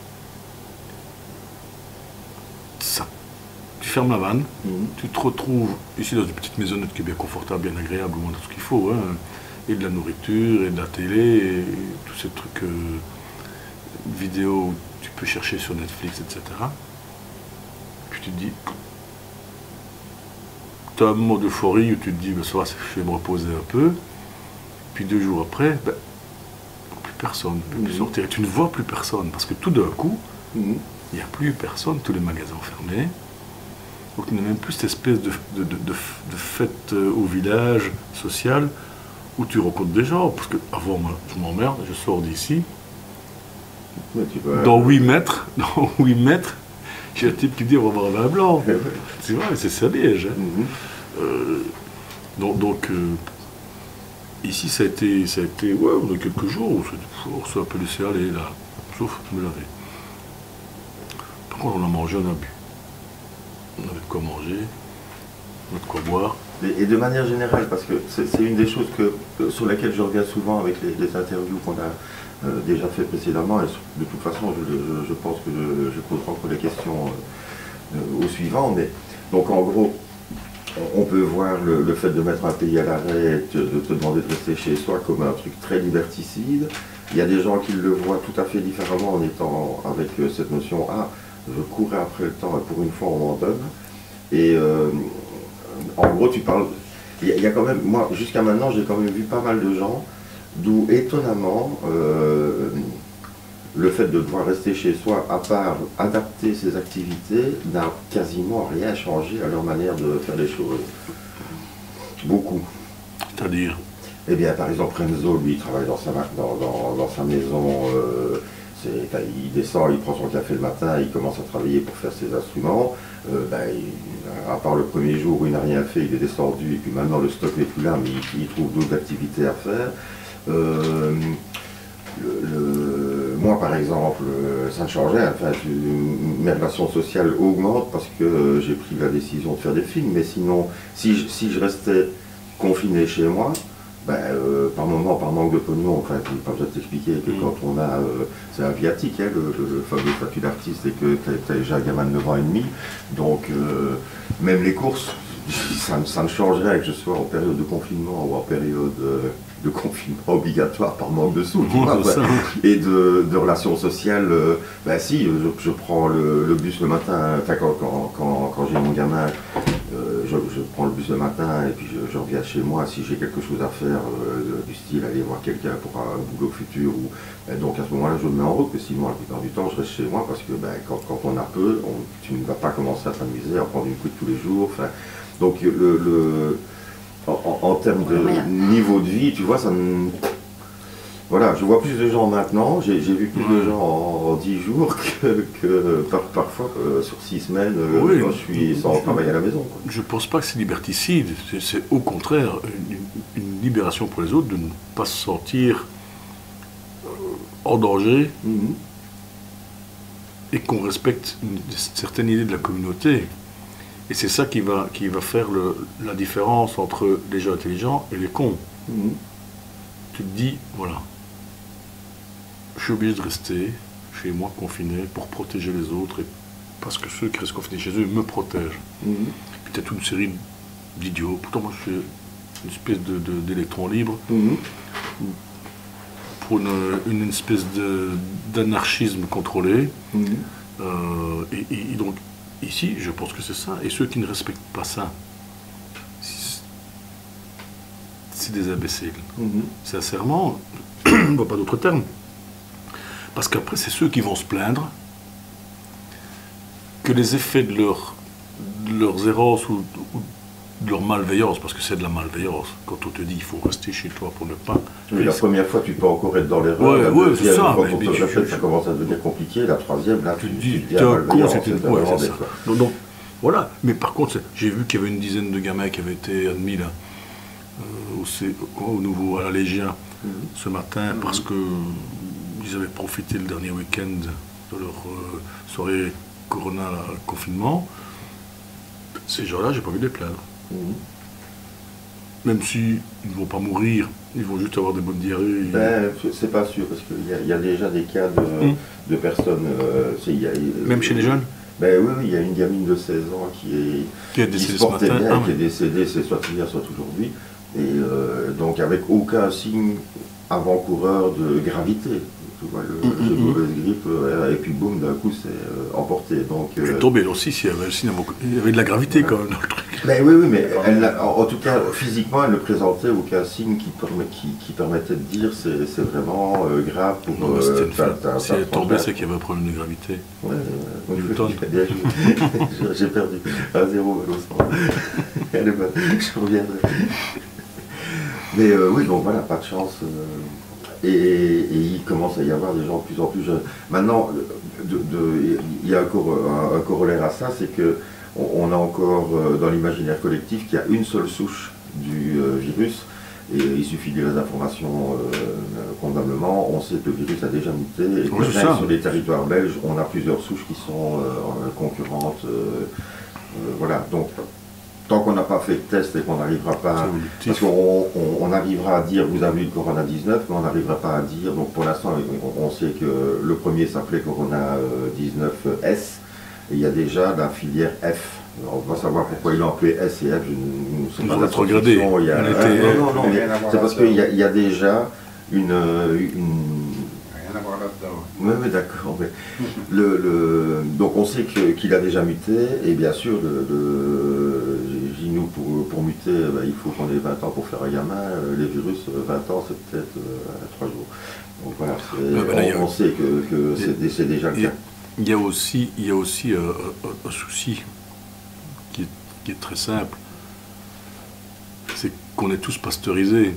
tu fermes la vanne, tu te retrouves ici dans une petite maisonnette qui est bien confortable, bien agréable, où on a tout ce qu'il faut, hein, et de la nourriture, et de la télé, et tous ces trucs vidéo où tu peux chercher sur Netflix, etc. Puis tu te dis, tu as un moment d'euphorie où tu te dis, ben, ça va, je vais me reposer un peu, puis 2 jours après, ben, plus personne ne peut plus sortir, et tu ne vois plus personne, parce que tout d'un coup, il n'y a plus personne, tous les magasins fermés. Donc il n'y a même plus cette espèce de fête au village social où tu rencontres des gens. Parce qu'avant, moi, je m'emmerde, je sors d'ici. Dans 8 mètres, j'ai un type qui me dit on va boire un vin blanc. Tu vois, c'est ça Liège. Hein. Donc ici, ça a été ouais, on a quelques jours où on s'est un peu laissé aller là, sauf me laver. Par contre, on a mangé, on a bu. On avait de quoi manger, on avait de quoi boire. Et de manière générale, parce que c'est une des choses sur laquelle je reviens souvent avec les interviews qu'on a déjà fait précédemment, et de toute façon, je pense que je poserai encore les questions au suivant. Mais, donc en gros, on peut voir le fait de mettre un pays à l'arrêt, de te demander de rester chez soi comme un truc très liberticide. Il y a des gens qui le voient tout à fait différemment en étant avec cette notion « Ah, je courais après le temps et pour une fois on m'en donne ». Et en gros, tu parles... Il y a quand même... Moi, jusqu'à maintenant, j'ai quand même vu pas mal de gens d'où, étonnamment, le fait de devoir rester chez soi, à part adapter ses activités, n'a quasiment rien changé à leur manière de faire les choses. Beaucoup. C'est-à-dire? Eh bien, par exemple, Renzo, lui, il travaille dans sa maison, il descend, il prend son café le matin, il commence à travailler pour faire ses instruments. À part le premier jour où il n'a rien fait, il est descendu, et puis maintenant le stock n'est plus là, mais il trouve d'autres activités à faire. Moi, par exemple, ça ne change rien. Enfin, mes relations sociales augmentent parce que j'ai pris la décision de faire des films. Mais sinon, si je restais confiné chez moi, par moment, par manque de pognon, enfin, je n'ai pas besoin de t'expliquer que quand on a... c'est un viatique, hein, le fameux statut d'artiste, et que tu as déjà un gamin de 9 ans et demi. Donc, même les courses, ça ne changerait que je sois en période de confinement ou en période de confinement obligatoire par manque de sous, tu vois, et de relations sociales. Si, je prends le bus le matin, enfin, quand j'ai mon gamin, je prends le bus le matin et puis je reviens chez moi si j'ai quelque chose à faire, du style aller voir quelqu'un pour un boulot futur. Donc à ce moment-là, je me mets en route, parce que sinon, la plupart du temps, je reste chez moi parce que quand on a peu, tu ne vas pas commencer à t'amuser, à prendre une coupe tous les jours. Donc en termes de niveau de vie, tu vois, ça me... Voilà, je vois plus de gens maintenant, j'ai vu plus de gens en 10 jours que parfois sur 6 semaines quand je suis sans travail à la maison. Quoi. Je ne pense pas que c'est liberticide, c'est au contraire une libération pour les autres de ne pas se sentir en danger et qu'on respecte une certaine idée de la communauté. Et c'est ça qui va faire la différence entre les gens intelligents et les cons. Tu te dis, voilà, je suis obligé de rester chez moi confiné pour protéger les autres, et parce que ceux qui restent confinés chez eux me protègent. Puis tu as toute une série d'idiots. Pourtant, moi, je suis une espèce d'électron libre. Pour une espèce d'anarchisme contrôlé. Et donc, ici, je pense que c'est ça. Et ceux qui ne respectent pas ça, c'est des imbéciles. Sincèrement, je ne vois pas d'autre terme. Parce qu'après, c'est ceux qui vont se plaindre que les effets de leurs errances ou de leur malveillance, parce que c'est de la malveillance, quand on te dit il faut rester chez toi pour ne pas... Oui, la première fois, tu peux encore être dans l'erreur. Ouais, c'est ça. Quand on te répète, ça commence à devenir compliqué. La troisième, là, tu te dis, t'es un con, c'était ça. Donc, voilà. Mais par contre, j'ai vu qu'il y avait une dizaine de gamins qui avaient été admis là, au nouveau, à la Légion, ce matin, parce qu'ils avaient profité le dernier week-end de leur soirée Corona confinement. Ces gens-là, j'ai pas vu les plaindre. Même s'ils ne vont pas mourir, ils vont juste avoir des bonnes diarrhées. C'est pas sûr, parce qu'il y a déjà des cas de personnes... Même chez les jeunes? Oui, il y a une gamine de 16 ans qui est décédée ce matin, qui est décédée, c'est soit hier, soit aujourd'hui. Et donc avec aucun signe avant-coureur de gravité. Tu vois, le mauvaise grippe, et puis boum, d'un coup, c'est emporté. Donc, je suis tombé aussi, il y avait de la gravité quand même dans le truc. Mais oui, mais en tout cas, physiquement, elle ne présentait aucun signe qui permettait de dire c'est vraiment grave pour... si elle est tombée, c'est qu'il y avait un problème de gravité. Ouais, Newton. J'ai perdu. 1-0, elle est bonne, je reviendrai. Mais oui, donc voilà, pas de chance. Et il commence à y avoir des gens de plus en plus jeunes. Maintenant, il y a encore un corollaire à ça, c'est que on a encore dans l'imaginaire collectif qu'il y a une seule souche du virus, et il suffit de lire les informations convenablement, on sait que le virus a déjà muté, et que même sur les territoires belges, on a plusieurs souches qui sont concurrentes. Voilà, donc tant qu'on n'a pas fait de test et qu'on n'arrivera pas, parce qu'on arrivera à dire vous avez eu le Corona 19, mais on n'arrivera pas à dire, donc pour l'instant on sait que le premier s'appelait Corona 19S, et il y a déjà la filière F. Alors, on va savoir pourquoi ils l'ont appelé S et F, je ne sais pas. Trop regardé. Non, c'est parce qu'il y a déjà une... Rien à voir là-dedans. Oui, mais d'accord. Donc on sait qu'il a déjà muté, et bien sûr, nous pour muter, il faut qu'on ait 20 ans pour faire un gamin. Les virus, 20 ans, c'est peut-être 3 jours. Donc voilà, on sait que c'est déjà le cas. Il y a aussi un souci qui est très simple, c'est qu'on est tous pasteurisés.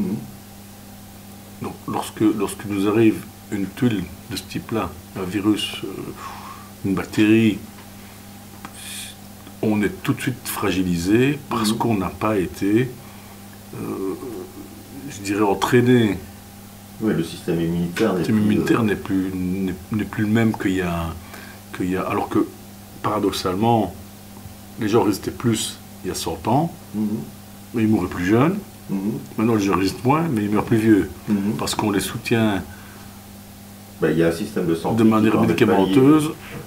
Donc lorsque nous arrive une tuile de ce type-là, un virus, une bactérie, on est tout de suite fragilisé parce qu'on n'a pas été, je dirais, entraîné. Oui, le système immunitaire n'est plus le même qu'il y a, alors que paradoxalement, les gens résistaient plus il y a 100 ans, mais ils mouraient plus jeunes. Maintenant, les gens résistent moins, mais ils meurent plus vieux, parce qu'on les soutient il y a un système de santé de manière médicamenteuse.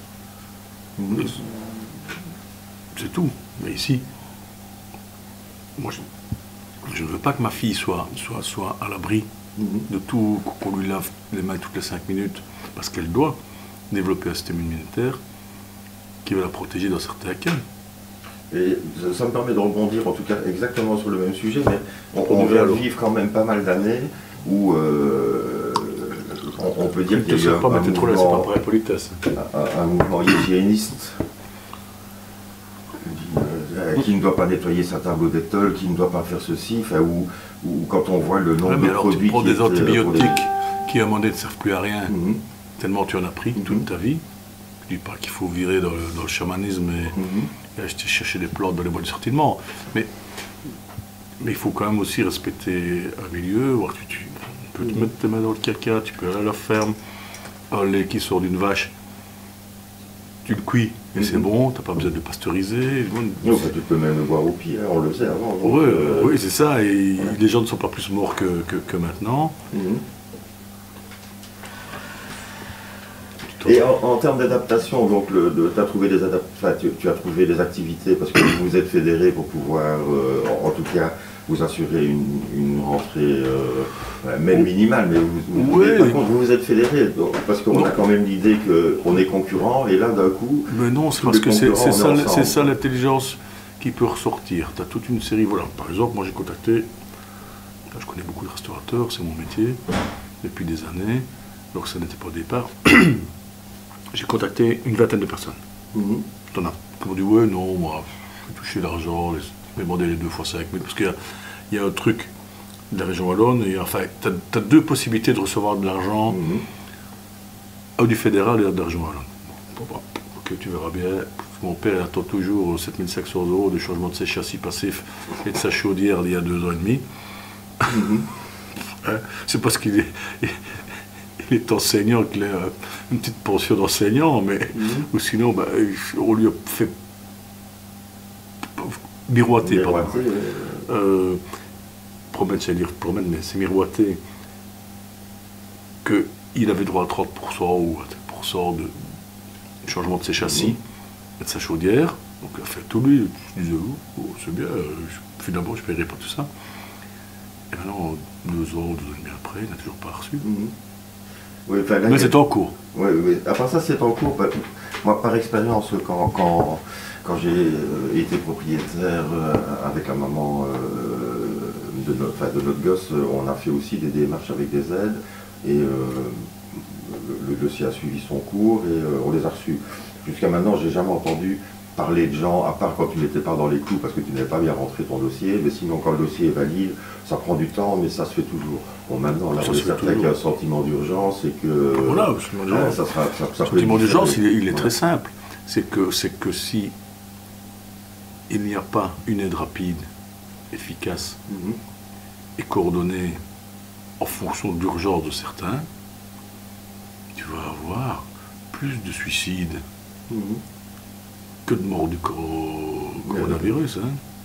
C'est tout. Mais ici, moi, je ne veux pas que ma fille soit à l'abri de tout, qu'on lui lave les mains toutes les 5 minutes, parce qu'elle doit développer un système immunitaire qui va la protéger dans certains cas. Et ça me permet de rebondir en tout cas exactement sur le même sujet, mais on vient de vivre quand même pas mal d'années où on peut dire qu'il y a eu un mouvement hygiéniste qui ne doit pas nettoyer sa table d'étole, qui ne doit pas faire ceci, ou quand on voit le nombre de produits... Tu prends des antibiotiques qui à un moment donné ne servent plus à rien, tellement tu en as pris toute ta vie. Je ne dis pas qu'il faut virer dans le chamanisme et acheter, chercher des plantes dans les bois du sortillement, mais il faut quand même aussi respecter un milieu. Tu peux te mettre tes mains dans le caca, tu peux aller à la ferme, un lait qui sort d'une vache, tu le cuis et c'est bon, tu n'as pas besoin de le pasteuriser. Tu peux même le boire au pied, on le faisait avant. Oui, c'est ça, et les gens ne sont pas plus morts que maintenant. Et en termes d'adaptation, donc tu as trouvé des activités parce que vous vous êtes fédérés pour pouvoir, en tout cas, vous assurer une rentrée même minimale, mais par contre vous vous êtes fédérés parce qu'on a quand même l'idée qu'on est concurrents et là d'un coup. Mais non, c'est parce que c'est ça l'intelligence qui peut ressortir. Tu as toute une série, voilà. Par exemple, moi j'ai contacté, je connais beaucoup de restaurateurs, c'est mon métier depuis des années, donc ça n'était pas au départ. J'ai contacté une vingtaine de personnes. T'en as qui m'ont dit ouais, non, moi, je vais toucher l'argent, je vais demander les 2 fois 5 000, parce qu'il y a un truc de la région wallonne, et enfin, tu as 2 possibilités de recevoir de l'argent, un du fédéral et un de la région wallonne. Ok, tu verras bien. Mon père attend toujours 7 500 € de changement de ses châssis passifs et de sa chaudière il y a 2 ans et demi. C'est parce qu'il est enseignant, qu'il a une petite pension d'enseignant, mais ou sinon, on lui a fait miroiter, promettre, j'allais dire promettre, mais c'est miroiter qu'il avait droit à 30% ou à 10% de changement de ses châssis et de sa chaudière. Donc il a fait tout lui, je disais, c'est bien, finalement je ne paierai pas tout ça. Et maintenant, 2 ans, 2 ans et demi après, il n'a toujours pas reçu. Oui, mais c'est en cours. Oui. À part ça, c'est en cours. Moi, par expérience, quand quand j'ai été propriétaire avec la maman de notre gosse, on a fait aussi des démarches avec des aides et le dossier a suivi son cours et on les a reçus. Jusqu'à maintenant, j'ai jamais entendu parler de gens, à part quand tu n'étais pas dans les clous parce que tu n'avais pas bien rentré ton dossier, mais sinon quand le dossier est valide, ça prend du temps, mais ça se fait toujours. Bon, maintenant, là, on est certain qu'il y a un sentiment d'urgence et que... Voilà, le sentiment d'urgence, il est très simple. C'est que si il n'y a pas une aide rapide, efficace et coordonnée en fonction de l'urgence de certains, tu vas avoir plus de suicides que de morts du coronavirus.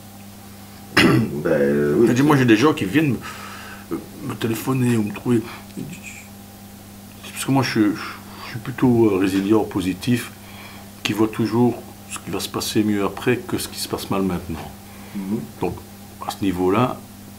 Oui. Moi, j'ai des gens qui viennent me téléphoner ou me trouver. Parce que moi, je suis plutôt résilient, positif, qui voit toujours ce qui va se passer mieux après que ce qui se passe mal maintenant. Donc, à ce niveau-là,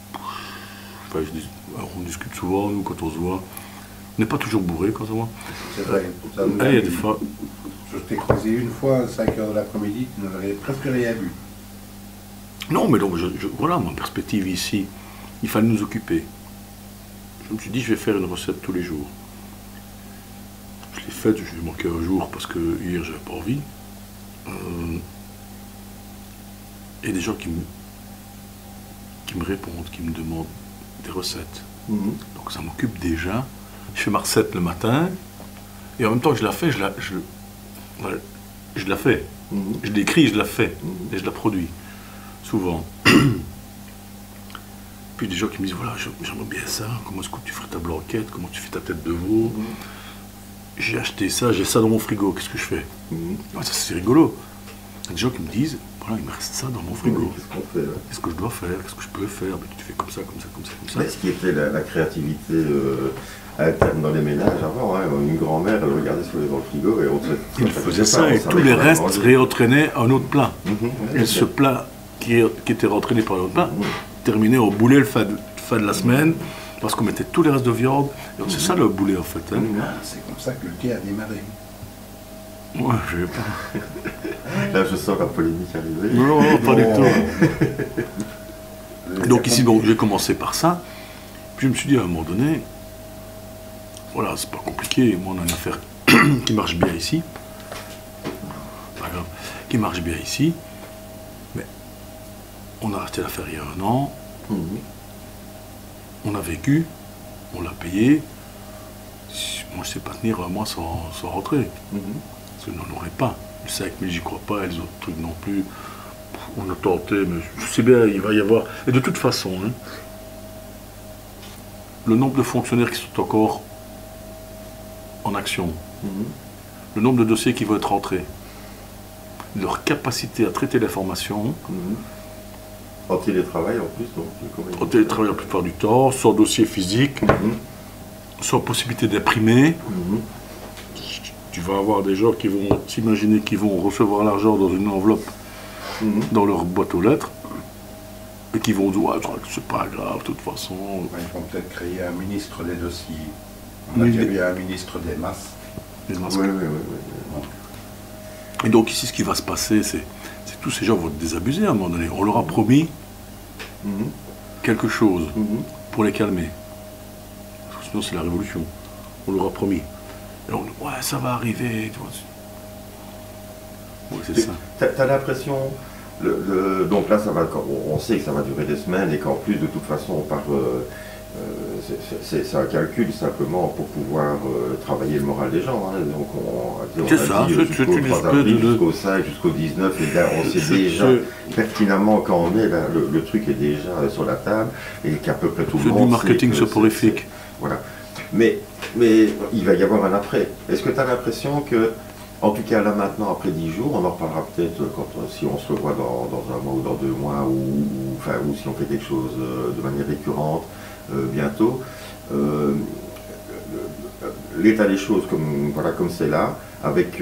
on discute souvent, nous, quand on se voit. On n'est pas toujours bourré quand on se voit. C'est vrai. Il y a des fois. Je t'ai croisé une fois à 5 h de l'après-midi, tu n'avais presque rien bu. Non, mais donc, voilà, ma perspective ici, il fallait nous occuper. Je me suis dit, je vais faire une recette tous les jours. Je l'ai faite, je lui ai manqué un jour parce que hier, j'avais pas envie. Et des gens qui me répondent, qui me demandent des recettes. Donc ça m'occupe déjà. Je fais ma recette le matin, et en même temps que je la fais, je la fais. Je l'écris, je la fais, et je la produis, souvent. Puis des gens qui me disent, voilà, j'aimerais bien ça, comment est-ce que tu ferais ta blanquette, comment tu fais ta tête de veau. J'ai acheté ça, j'ai ça dans mon frigo, qu'est-ce que je fais? Ça c'est rigolo. Il y a des gens qui me disent, voilà, il me reste ça dans mon frigo. Qu'est-ce qu'on fait là? Qu'est-ce que je dois faire? Qu'est-ce que je peux faire? Mais tu fais comme ça, comme ça, comme ça, comme ça. Mais ce qui était la créativité interne dans les ménages avant, une grand-mère, elle regardait ce qu'il y avait dans le frigo et on Il faisait ça et tous les restes réentraînaient un autre plat. Et ce plat qui était rentraîné par un autre plat terminait au boulet le fin de la semaine parce qu'on mettait tous les restes de viande. C'est ça le boulet en fait. C'est comme ça que le thé a démarré. Ouais, je vais pas. Là, je sens la polémique arriver. Non, pas du tout. Donc ici, j'ai commencé par ça. Puis je me suis dit à un moment donné, voilà, c'est pas compliqué. Moi, on a une affaire qui marche bien ici. Pas grave. Qui marche bien ici. Mais on a acheté l'affaire il y a 1 an. On a vécu. On l'a payé. Moi, je sais pas tenir un mois sans rentrer. Parce que n'en aurait pas. Le sac, mais j'y crois pas, et les autres trucs non plus. On a tenté, mais je sais bien, il va y avoir. Et de toute façon, le nombre de fonctionnaires qui sont encore en action, le nombre de dossiers qui vont être rentrés, leur capacité à traiter l'information. En télétravail en plus, donc. En télétravail la plupart du temps, sans dossier physique, sans possibilité d'imprimer. Tu vas avoir des gens qui vont s'imaginer qu'ils vont recevoir l'argent dans une enveloppe dans leur boîte aux lettres et qui vont dire c'est pas grave de toute façon. Ils vont peut-être créer un ministre des dossiers. On a déjà eu un ministre des masses. Et donc ici ce qui va se passer, c'est que tous ces gens vont être désabusés à un moment donné. On leur a promis quelque chose pour les calmer. Parce que sinon c'est la révolution. On leur a promis. Et on dit, ouais, ça va arriver. Ouais, c'est ça. T'as l'impression, donc là, ça va, on sait que ça va durer des semaines et qu'en plus, de toute façon, c'est un calcul simplement pour pouvoir travailler le moral des gens. Donc on a dit jusqu'au 3 avril, jusqu'au 5, jusqu'au 19, et là, on sait déjà pertinemment quand on est, là, le truc est déjà sur la table et qu'à peu près tout le monde. C'est du marketing soporifique. Voilà. Mais il va y avoir un après. Est-ce que tu as l'impression que, en tout cas là maintenant, après 10 jours, on en reparlera peut-être si on se revoit dans 1 mois ou dans 2 mois, ou si on fait quelque chose de manière récurrente bientôt, l'état des choses comme c'est là, avec...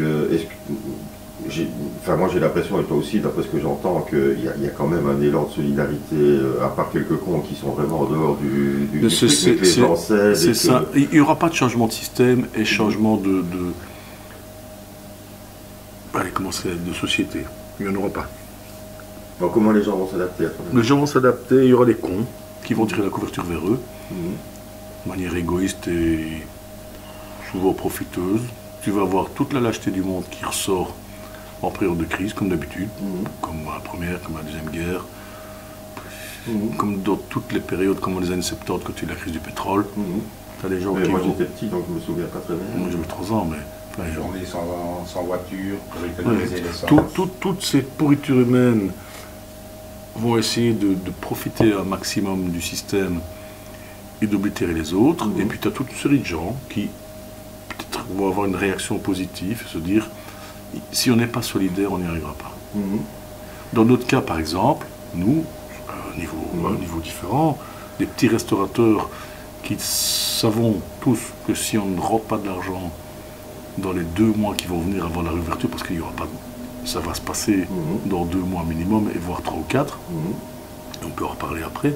moi j'ai l'impression, et toi aussi, d'après ce que j'entends, qu'il y a quand même un élan de solidarité, à part quelques cons qui sont vraiment en dehors du truc, les gens s'aident. C'est ça. Il n'y aura pas de changement de système et changement de société. il n'y en aura pas. Donc comment les gens vont s'adapter à ton avis? Les gens vont s'adapter, il y aura des cons qui vont tirer la couverture vers eux, de manière égoïste et souvent profiteuse. Tu vas avoir toute la lâcheté du monde qui ressort en période de crise, comme d'habitude, comme à la première, comme à la deuxième guerre, comme dans toutes les périodes, comme dans les années 70, quand il y a eu la crise du pétrole. T'as des gens mais qui moi vont... j'étais petit, donc je me souviens pas très bien. Moi j'avais 3 ans, mais... Enfin, Les journées sans voiture, pour ouais, économiser l'essence. toutes ces pourritures humaines vont essayer de profiter un maximum du système et d'oblitérer les autres. Et puis tu as toute une série de gens qui peut-être vont avoir une réaction positive et se dire si on n'est pas solidaire, on n'y arrivera pas. Dans notre cas, par exemple, nous, à un niveau différent, des petits restaurateurs qui savons tous que si on ne rentre pas de l'argent dans les 2 mois qui vont venir avant la réouverture, parce qu'il y aura pas, ça va se passer dans 2 mois minimum, et voire 3 ou 4, et on peut en reparler après,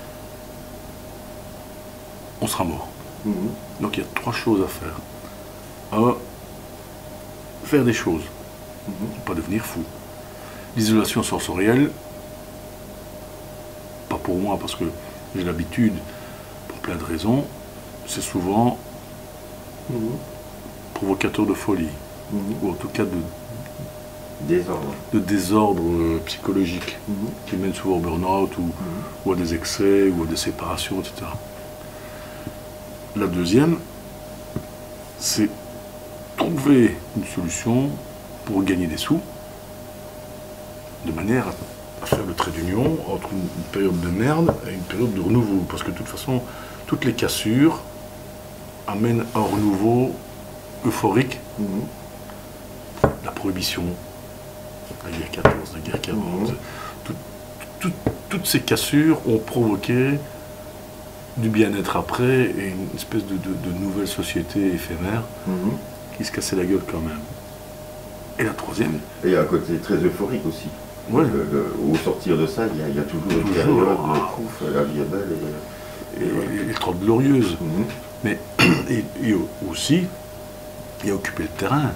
on sera mort. Donc il y a 3 choses à faire. Un, faire des choses, pas devenir fou. L'isolation sensorielle, pas pour moi, parce que j'ai l'habitude, pour plein de raisons, c'est souvent provocateur de folie, ou en tout cas de désordre psychologique, qui mène souvent au burn-out, ou à des excès, ou à des séparations, etc. La deuxième, c'est trouver une solution pour gagner des sous, de manière à faire le trait d'union entre une période de merde et une période de renouveau. Parce que de toute façon, toutes les cassures amènent un renouveau euphorique. La prohibition, la guerre 14, la guerre 40, toutes ces cassures ont provoqué du bien-être après et une espèce de nouvelle société éphémère qui se cassait la gueule quand même. Et la troisième... Et il y a un côté très euphorique aussi. Ouais. Au sortir de ça, il y a toujours une période de pouf, la vie est belle. Et les 30 glorieuses. Mais et aussi, il y a occupé le terrain.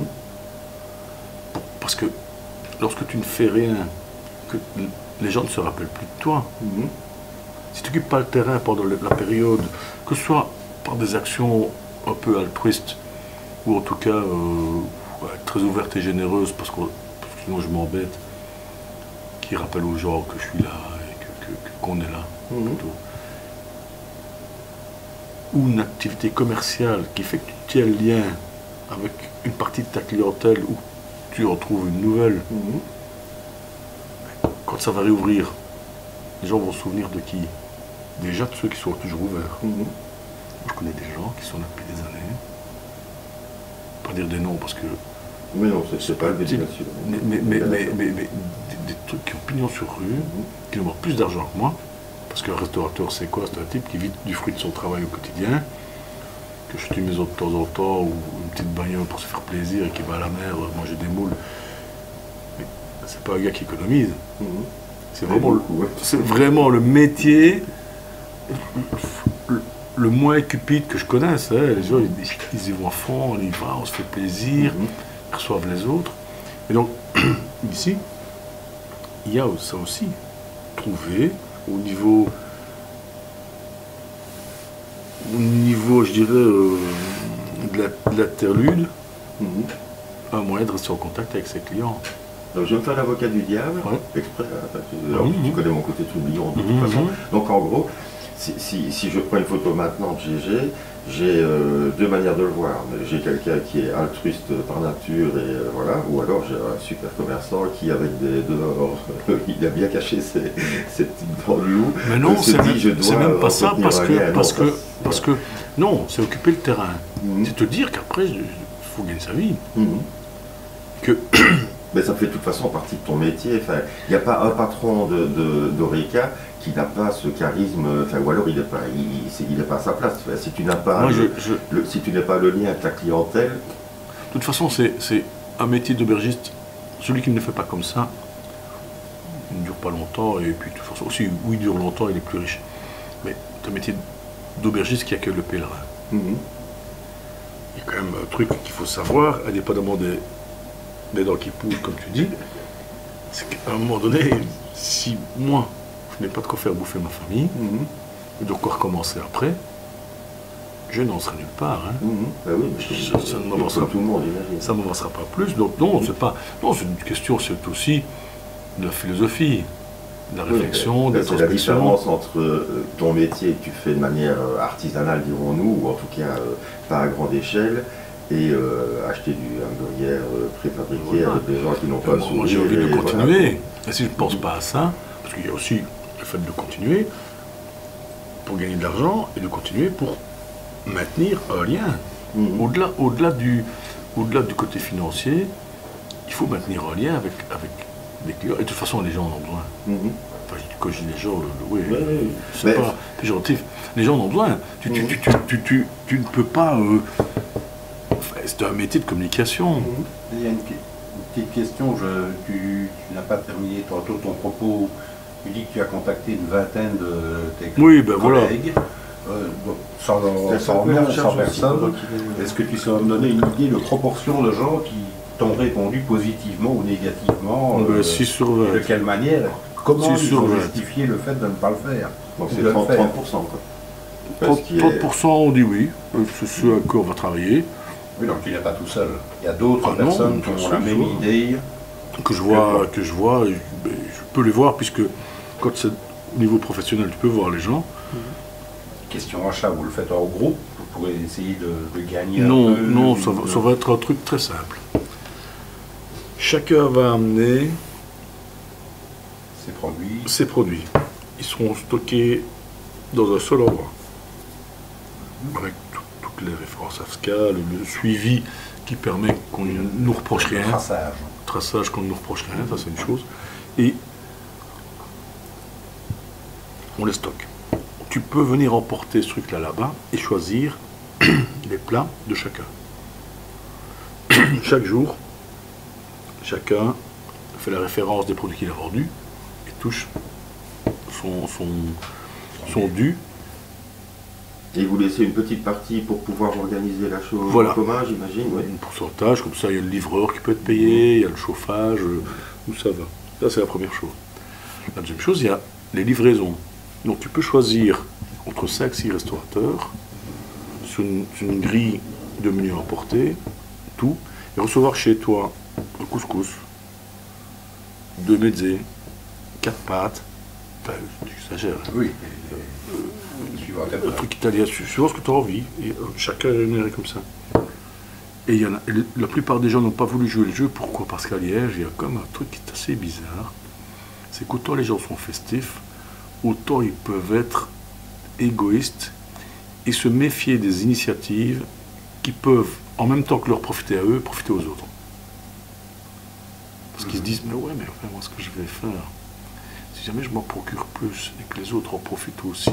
Parce que lorsque tu ne fais rien, que les gens ne se rappellent plus de toi. Si tu n'occupes pas le terrain pendant la période, que ce soit par des actions un peu altruistes, ou en tout cas très ouvertes et généreuses, parce que sinon je m'embête, qui rappellent aux gens que je suis là et qu'on est là, plutôt. Ou une activité commerciale qui fait que tu tiens le lien avec une partie de ta clientèle ou tu en trouves une nouvelle. Quand ça va réouvrir, les gens vont se souvenir de qui? Déjà de ceux qui sont toujours ouverts. Je connais des gens qui sont là depuis des années. Pas dire des noms parce que... Mais non, c'est pas le but, bien sûr. Mais des trucs qui ont pignon sur rue, qui demandent plus d'argent que moi. Parce qu'un restaurateur, c'est quoi? C'est un type qui vit du fruit de son travail au quotidien, que je suis maison de temps en temps, ou une petite bagnole pour se faire plaisir, et qui va à la mer manger des moules. Mais c'est pas un gars qui économise. C'est vraiment, le métier le moins cupide que je connaisse. Les gens, ils y vont à fond, on y va, on se fait plaisir, ils reçoivent les autres. Et donc, ici, il y a ça aussi. Trouver au niveau, je dirais, de l'interlude, un moyen de rester en contact avec ses clients. Donc je vais me faire l'avocat du diable, exprès, parce que tu connais mon côté trublion de toute façon. Donc en gros, si je prends une photo maintenant de GG, j'ai 2 manières de le voir. J'ai quelqu'un qui est altruiste par nature, et voilà, ou alors j'ai un super commerçant qui, avec des dehors, il a bien caché ses petites dents de loup. Mais non, c'est même pas ça, parce que non, c'est occuper le terrain. C'est te dire qu'après, il faut gagner sa vie. Mais ça fait de toute façon partie de ton métier. Enfin, il n'y a pas un patron d'Horeca qui n'a pas ce charisme, ou alors il n'est pas à sa place. Enfin, si tu n'as pas, si tu n'as pas le lien avec ta clientèle. De toute façon, c'est un métier d'aubergiste. Celui qui ne le fait pas comme ça, il ne dure pas longtemps, et puis de toute façon, aussi, où il dure longtemps, il est plus riche. Mais c'est un métier d'aubergiste qui accueille le pèlerin. Il y a quand même un truc qu'il faut savoir, indépendamment des dents qui poussent, comme tu dis, c'est qu'à un moment donné, si moi, je n'ai pas de quoi faire bouffer ma famille, et de quoi recommencer après, je n'en serai nulle part. Hein. Ben oui, ça ne m'avancera tout le monde, imagine. Ça ne m'avancera pas plus. Donc non, c'est pas. Non, c'est une question, c'est aussi de la philosophie, de la réflexion, de c'est la l'introspection. différence entre ton métier que tu fais de manière artisanale, dirons-nous, ou en tout cas pas à grande échelle, et acheter du hamburger préfabriqué avec des gens qui n'ont pas Moi, j'ai envie de continuer. Et si je ne pense pas à ça, parce qu'il y a aussi le fait de continuer pour gagner de l'argent et de continuer pour maintenir un lien. Au-delà du côté financier, il faut maintenir un lien avec les clients. Et de toute façon, les gens en ont besoin. Enfin, quand je dis les gens, oui, c'est pas péjoratif. Les gens en ont besoin. Tu ne peux pas... c'est un métier de communication. Il y a une petite question, tu n'as pas terminé tantôt ton propos. Tu dis que tu as contacté une vingtaine de tes collègues. Donc, sans nom, sans personne. Est-ce que tu saurais me donner une idée de proportion de gens qui t'ont répondu positivement ou négativement 6 sur 20. De quelle manière? Comment ils ont 20. justifié le fait de ne pas le faire? Donc c'est 30%. Quoi. 30% ont dit oui, c'est ce à quoi on va travailler. Oui, donc tu n'es pas tout seul. Il y a d'autres personnes qui ont la même idée. Que je vois, je peux les voir, puisque quand c'est au niveau professionnel, tu peux voir les gens. Question achat, vous le faites en groupe, vous pourrez essayer de gagner Non, un peu. non, ça va être un truc très simple. Chacun va amener ses produits. Ils seront stockés dans un seul endroit. Avec toutes les références AFSCA, le suivi qui permet qu'on ne nous reproche rien. Traçage qu'on ne nous reproche rien, ça c'est une chose. Et on les stocke. Tu peux venir emporter ce truc-là là-bas et choisir les plats de chacun. Chaque jour, chacun fait la référence des produits qu'il a vendus et touche son dû. Et vous laissez une petite partie pour pouvoir organiser la chose en commun, j'imagine. Oui. Un pourcentage, comme ça il y a le livreur qui peut être payé, il y a le chauffage, où ça va. Ça c'est la première chose. La deuxième chose, il y a les livraisons. Donc tu peux choisir entre 5 et 6 restaurateurs sur une grille de menus à emporter, tout, et recevoir chez toi un couscous, 2 mezzés, 4 pâtes, enfin j'exagère. Oui. Un truc italien, suivant ce que tu as envie, et chacun est rémunéré comme ça. Et la plupart des gens n'ont pas voulu jouer le jeu. Pourquoi? Parce qu'à Liège, il y a comme un truc qui est assez bizarre. C'est qu'autant les gens sont festifs, autant ils peuvent être égoïstes et se méfier des initiatives qui peuvent, en même temps que leur profiter à eux, profiter aux autres. Parce qu'ils se disent, mais ouais, mais enfin, moi ce que je vais faire, si jamais je m'en procure plus et que les autres en profitent aussi,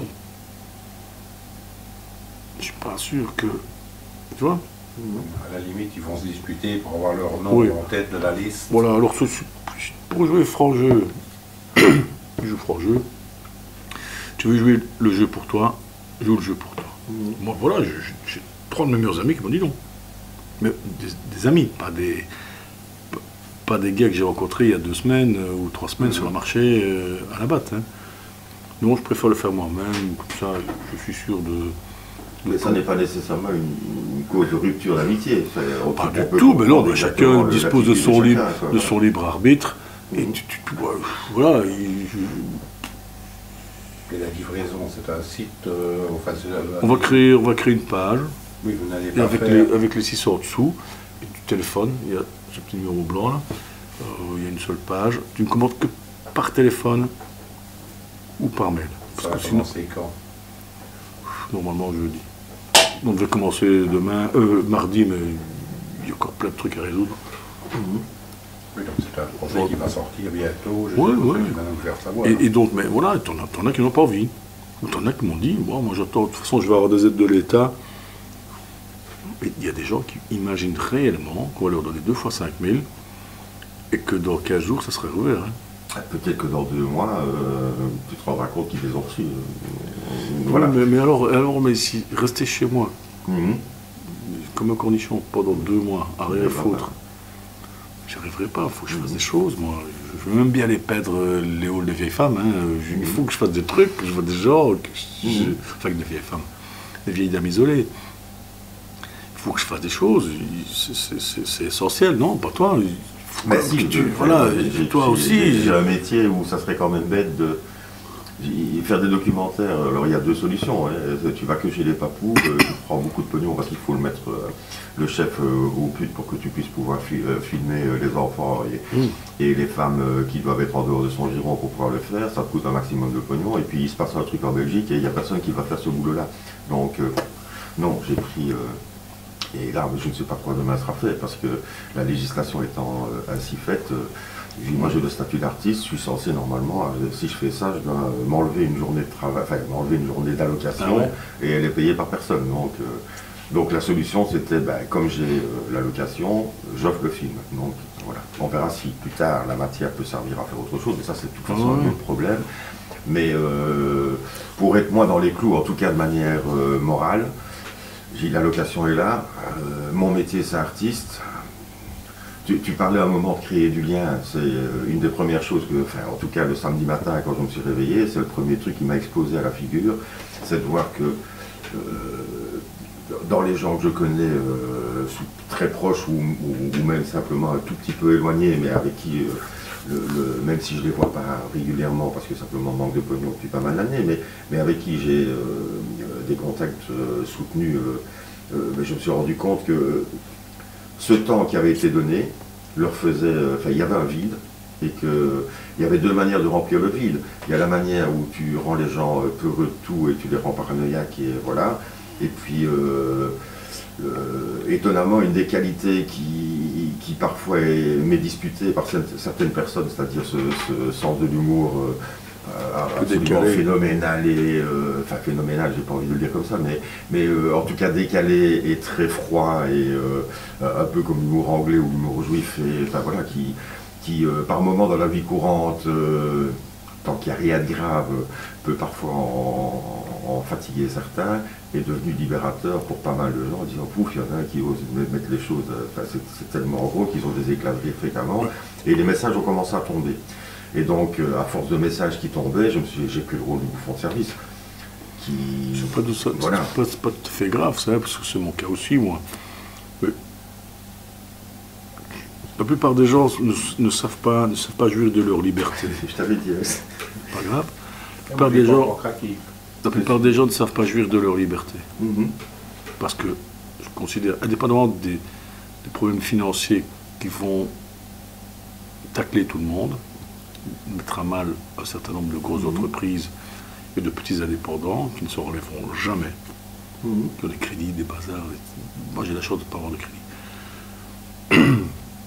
je suis pas sûr que... Tu vois? À la limite, ils vont se disputer pour avoir leur nom en tête de la liste. Voilà, alors pour jouer franc-jeu, je joue franc-jeu. Tu veux jouer le jeu pour toi, joue le jeu pour toi. Moi, voilà, j'ai 3 de mes meilleurs amis qui m'ont dit non. Mais des amis, pas des gars que j'ai rencontrés il y a 2 semaines ou 3 semaines sur le marché à la batte. Hein. Non, je préfère le faire moi-même, comme ça, je suis sûr de... Mais ça n'est pas nécessairement une cause de rupture d'amitié. Pas du tout, mais non, mais chacun dispose de son libre arbitre. Et voilà. Et la livraison, c'est un site... on va créer une page. Oui, vous n'allez et pas avec les 600 en dessous, et tu téléphones, il y a ce petit numéro blanc là, il y a une seule page. Tu ne commandes que par téléphone ou par mail. Ça va commencer quand? Normalement jeudi. On devait commencer demain, mardi, mais il y a encore plein de trucs à résoudre. Oui, donc c'est un projet qui va sortir bientôt. Oui. Et donc, mais voilà, t'en as qui n'ont pas envie. Ou t'en as qui m'ont dit, bon, moi j'attends, de toute façon je vais avoir des aides de l'État. Et il y a des gens qui imaginent réellement qu'on va leur donner 2 fois 5 000 et que dans 15 jours ça serait ouvert. Hein. Peut-être que dans 2 mois, tu te rendras compte qu'ils les ont reçus. Voilà. Mais alors, mais si rester chez moi, comme un cornichon pendant 2 mois, à rien foutre, J'y arriverai pas, il faut que je fasse des choses, moi. Je veux même bien aller peindre les halls des vieilles femmes. Hein. Il faut que je fasse des trucs, que je vois des gens, enfin, des vieilles femmes, des vieilles dames isolées. Il faut que je fasse des choses. C'est essentiel, non? Pas toi. Mais si, voilà, toi aussi. J'ai un métier où ça serait quand même bête de faire des documentaires. Alors il y a deux solutions. Hein. Tu vas que chez les papous, tu prends beaucoup de pognon parce qu'il faut le mettre le chef au pute pour que tu puisses pouvoir filmer les enfants et les femmes qui doivent être en dehors de son giron pour pouvoir le faire. Ça te coûte un maximum de pognon. Et puis il se passe un truc en Belgique et il n'y a personne qui va faire ce boulot-là. Donc non, j'ai pris... et là, je ne sais pas quoi demain sera fait parce que la législation étant ainsi faite, moi j'ai le statut d'artiste, je suis censé normalement, si je fais ça, je dois m'enlever une journée de travail, enfin m'enlever une journée d'allocation et elle est payée par personne. Donc la solution c'était, comme j'ai l'allocation, j'offre le film. Donc voilà, on verra si plus tard la matière peut servir à faire autre chose, mais ça c'est de toute façon un autre problème. Mais pour être moins dans les clous, en tout cas de manière morale, l'allocation est là, mon métier c'est artiste. Tu parlais à un moment de créer du lien, c'est une des premières choses que, en tout cas le samedi matin quand je me suis réveillé, c'est le premier truc qui m'a explosé à la figure, c'est de voir que dans les gens que je connais, très proches ou même simplement un tout petit peu éloignés, mais avec qui, même si je ne les vois pas régulièrement, parce que simplement manque de pognon depuis pas mal d'années, mais avec qui j'ai des contacts soutenus, je me suis rendu compte que ce temps qui avait été donné leur faisait... il y avait un vide, et qu'il y avait deux manières de remplir le vide. Il y a la manière où tu rends les gens peureux de tout et tu les rends paranoïaques, et voilà. Et puis, étonnamment, une des qualités qui parfois m'est disputée par certaines personnes, c'est-à-dire ce sens de l'humour absolument phénoménal, enfin phénoménal, j'ai pas envie de le dire comme ça, mais en tout cas décalé et très froid, et un peu comme l'humour anglais ou l'humour juif, et enfin voilà, qui par moments dans la vie courante, tant qu'il n'y a rien de grave, peut parfois en fatiguer certains, est devenu libérateur pour pas mal de gens, en disant pouf, il y en a un qui ose mettre les choses, c'est tellement gros qu'ils ont des éclats de rire fréquemment, et les messages ont commencé à tomber. Et donc, à force de messages qui tombaient, j'ai pris le rôle du bouffon de service. C'est pas tout à fait grave, ça, parce que c'est mon cas aussi, moi. Mais la plupart des gens ne savent pas jouir de leur liberté. Je t'avais dit. C'est pas grave. La plupart des gens ne savent pas jouir de leur liberté. Parce que je considère, indépendamment des problèmes financiers qui vont tacler tout le monde, mettre à mal un certain nombre de grosses entreprises et de petits indépendants qui ne se relèveront jamais, qui ont des crédits, des bazars. Moi j'ai la chance de ne pas avoir de crédit.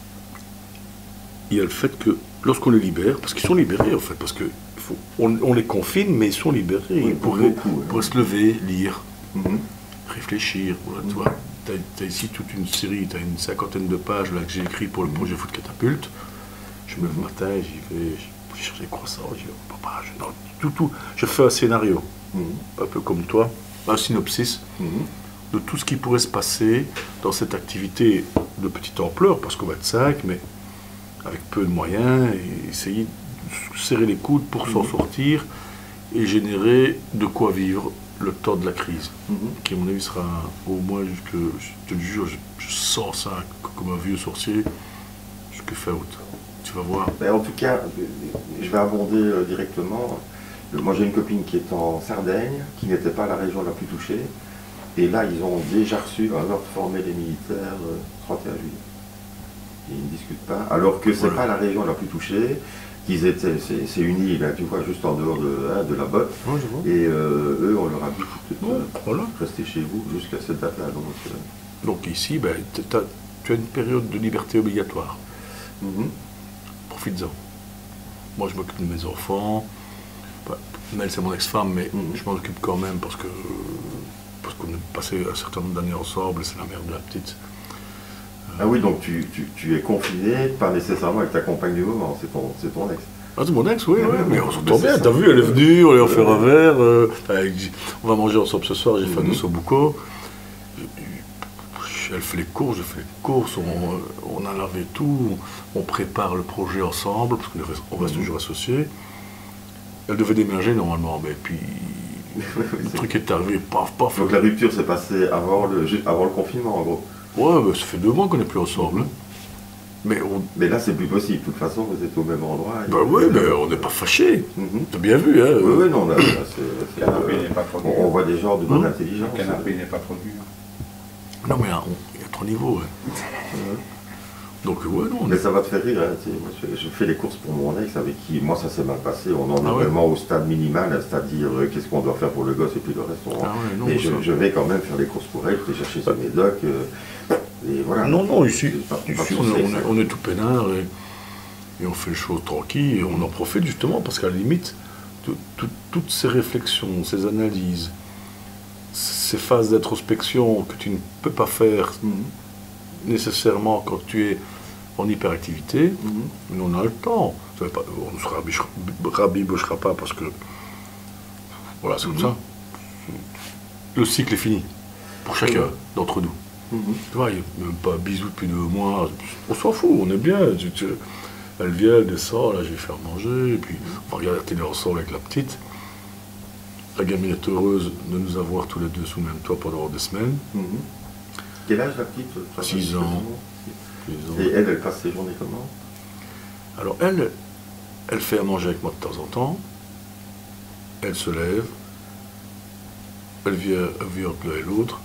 Il y a le fait que lorsqu'on les libère, parce qu'ils sont libérés en fait, parce que on les confine, mais ils sont libérés, ils pourraient se lever, lire, réfléchir. Voilà, tu vois, tu as ici toute une série, tu as une 50aine de pages là, que j'ai écrit pour le projet Foot Catapulte. Je me lève le matin, j'y vais, je cherche des croissants, j'y vais, papa, tout. Je fais un scénario, un peu comme toi, un synopsis de tout ce qui pourrait se passer dans cette activité de petite ampleur, parce qu'on va être 5, mais avec peu de moyens, et essayer de serrer les coudes pour s'en sortir et générer de quoi vivre le temps de la crise, qui à mon avis sera au moins jusque, je te le jure, je sens ça comme un vieux sorcier, jusque fin août. Tu vas voir. Mais en tout cas, je vais abonder directement. Moi j'ai une copine qui est en Sardaigne, qui n'était pas la région la plus touchée, et là ils ont déjà reçu un ordre formé des militaires 31 juillet. Ils ne discutent pas, alors que c'est pas la région la plus touchée, c'est une île, hein, tu vois, juste en dehors de la botte, et eux on leur a dit restez chez vous jusqu'à cette date-là. Donc ici, tu as une période de liberté obligatoire. Profites-en. Moi je m'occupe de mes enfants, Mel c'est mon ex-femme, mais je m'en occupe quand même parce qu'on a passé un certain nombre d'années ensemble, c'est la mère de la petite. Ah oui, donc tu es confiné, pas nécessairement avec ta compagne du moment, c'est ton ex. Ah, c'est mon ex, oui, mais on s'entend bien, t'as vu, elle est venue, on est en faire un verre, on va manger ensemble ce soir, j'ai fait un ossobuco. elle fait les courses, je fais les courses, on a lavé tout, on prépare le projet ensemble, parce qu'on reste toujours associés. Elle devait déménager normalement, mais puis le truc est arrivé, paf, paf. Donc la rupture s'est passée avant le confinement, en gros. Ouais, bah, ça fait 2 mois qu'on n'est plus ensemble. Mais là, c'est plus possible. De toute façon, vous êtes au même endroit. Bah oui, mais on n'est pas fâchés. T'as bien vu, hein. Oui, non, là, Le canapé n'est pas trop dur. on voit des gens de bonne intelligence. Le canapé n'est pas trop dur. Non, mais il y a 3 niveaux. Donc, ouais, non. Mais ça va te faire rire. Hein, moi, je fais les courses pour mon ex, avec qui, moi, ça s'est mal passé. On en est vraiment au stade minimal, c'est-à-dire qu'est-ce qu'on doit faire pour le gosse et puis le reste. Mais je vais quand même faire les courses pour elle, je vais chercher ses médocs. Et voilà. Non, ici on est tout peinard et on fait les choses tranquille et on en profite justement parce qu'à la limite, toutes ces réflexions, ces analyses, ces phases d'introspection que tu ne peux pas faire nécessairement quand tu es en hyperactivité, mais on a le temps. On ne se rabibochera pas parce que voilà, c'est comme ça. Le cycle est fini pour chacun d'entre nous. Tu vois, il n'y a même pas bisous depuis 2 mois, on s'en fout, on est bien. Elle vient, elle descend, là je vais faire manger, et puis on va regarder la télé ensemble avec la petite. La gamine est heureuse de nous avoir tous les 2 sous le même toit pendant des semaines. Quel âge la petite? 6 ans. Et elle passe ses journées comment? Alors elle fait à manger avec moi de temps en temps, elle se lève, elle vient entre l'un et l'autre.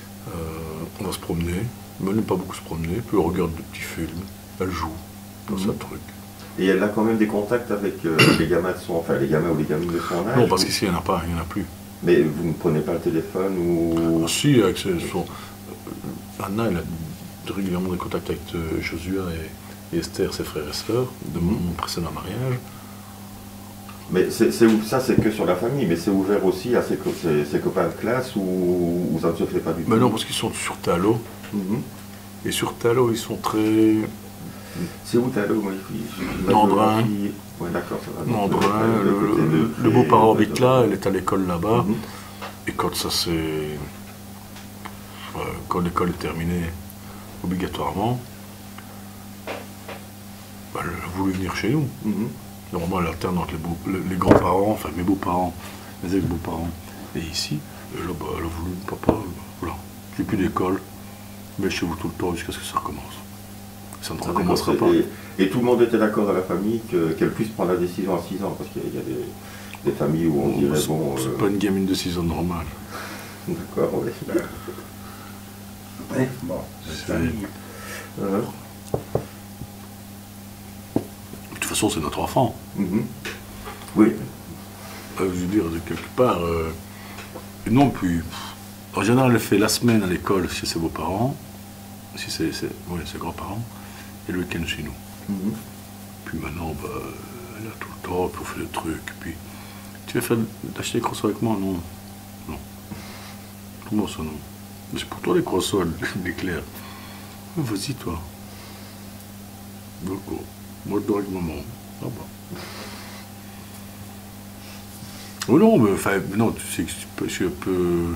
On va se promener, mais elle n'aime pas beaucoup se promener, puis elle regarde des petits films, elle joue dans sa truc. Et elle a quand même des contacts avec les gamins les gamins ou les gamines de son âge? Non, parce qu'ici il n'y en a pas, il n'y en a plus. Mais vous ne prenez pas le téléphone ou... Ah, si, avec Anna, elle a régulièrement des contacts avec Josua et Esther, ses frères et sœurs, de mon précédent mariage. Mais ça, c'est que sur la famille, mais c'est ouvert aussi à ses copains de classe ou ça ne se fait pas du tout? Mais non, parce qu'ils sont sur Talo. Et sur Talo, ils sont très... C'est où Talo? Nandrin. Oui, d'accord, ça va. Nandrin, le beau-parent habite là, elle est à l'école là-bas. Et quand ça c'est... Quand l'école est terminée, obligatoirement, elle a voulu venir chez nous. Normalement, elle alterne entre les grands-parents, enfin mes beaux-parents, mes ex-beaux-parents, et ici, elle a voulu, papa, voilà, j'ai plus d'école, mais chez vous tout le temps jusqu'à ce que ça recommence. Ça ne recommencera pas. Et tout le monde était d'accord dans la famille qu'elle puisse prendre la décision à 6 ans, parce qu'il y a des familles où on dirait, bon... C'est pas une gamine de 6 ans normale. D'accord, oui. Bon, c'est famille. De toute façon, c'est notre enfant. Oui. Je veux dire, de quelque part. Et non, puis. En général, elle fait la semaine à l'école chez ses beaux-parents, si ses grands-parents, et le week-end chez nous. Puis maintenant, elle a tout le temps, puis on fait des trucs. Puis, tu veux acheter des croissants avec moi? Non. Non. Comment ça, non? Mais c'est pour toi les croissants, l'éclair. Vas-y, toi. D'accord. Moi, je dors avec maman. Ah bah. Oh non, mais enfin, non, tu sais que je suis un peu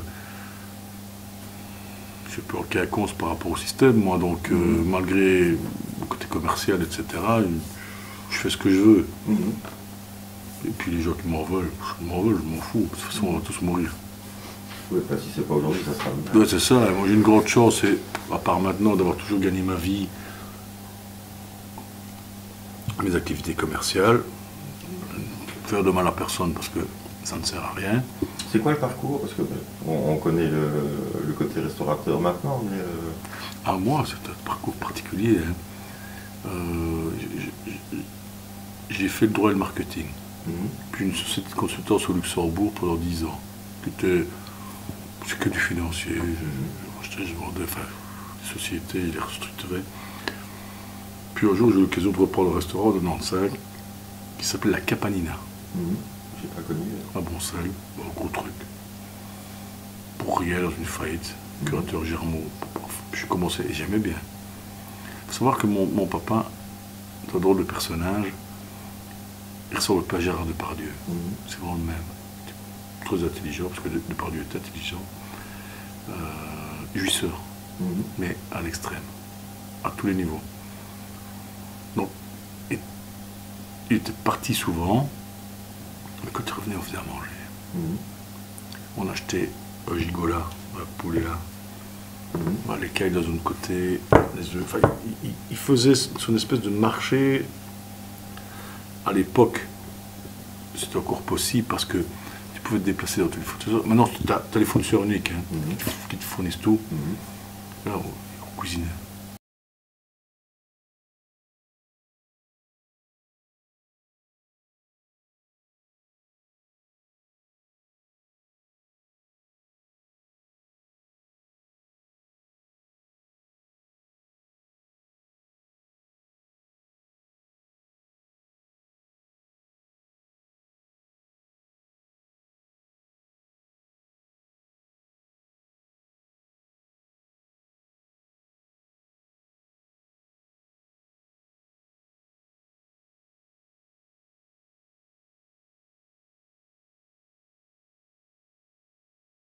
en quinconce par rapport au système, moi, donc malgré le côté commercial, etc., je fais ce que je veux. Et puis les gens qui m'en veulent, je m'en fous, de toute façon, on va tous mourir. Oui, si c'est pas aujourd'hui, ça sera mieux. Ouais, c'est ça, moi j'ai une grande chance, à part maintenant, d'avoir toujours gagné ma vie, mes activités commerciales, faire de mal à personne parce que ça ne sert à rien. C'est quoi le parcours? Parce que on connaît le côté restaurateur maintenant, mais... Ah, moi, c'est un parcours particulier. J'ai fait le droit et le marketing. Puis une société de consultance au Luxembourg pendant 10 ans. C'est que du financier. Je vendais des sociétés, je les restructurais. Puis un jour, j'ai eu l'occasion de reprendre un restaurant de Nantes qui s'appelait La Capanina. J'ai pas connu. À Boncel, un gros truc. Pour rien, dans une faillite. Curateur Germaud. J'ai commencé et j'aimais bien. Il faut savoir que mon papa, c'est un drôle de personnage, il ressemble pas à Gérard Depardieu. C'est vraiment le même. Très intelligent, parce que Depardieu est intelligent. Jouisseur. mais à l'extrême, à tous les niveaux. Donc, il était parti souvent, mais quand il revenait, on faisait à manger. On achetait un gigola, un poulet là, les cailles dans un côté, les œufs. Enfin, il faisait son espèce de marché. À l'époque, c'était encore possible parce que tu pouvais te déplacer dans tous les fournisseurs. Maintenant, tu as les fournisseurs uniques qui te fournissent tout. Là, on cuisinait.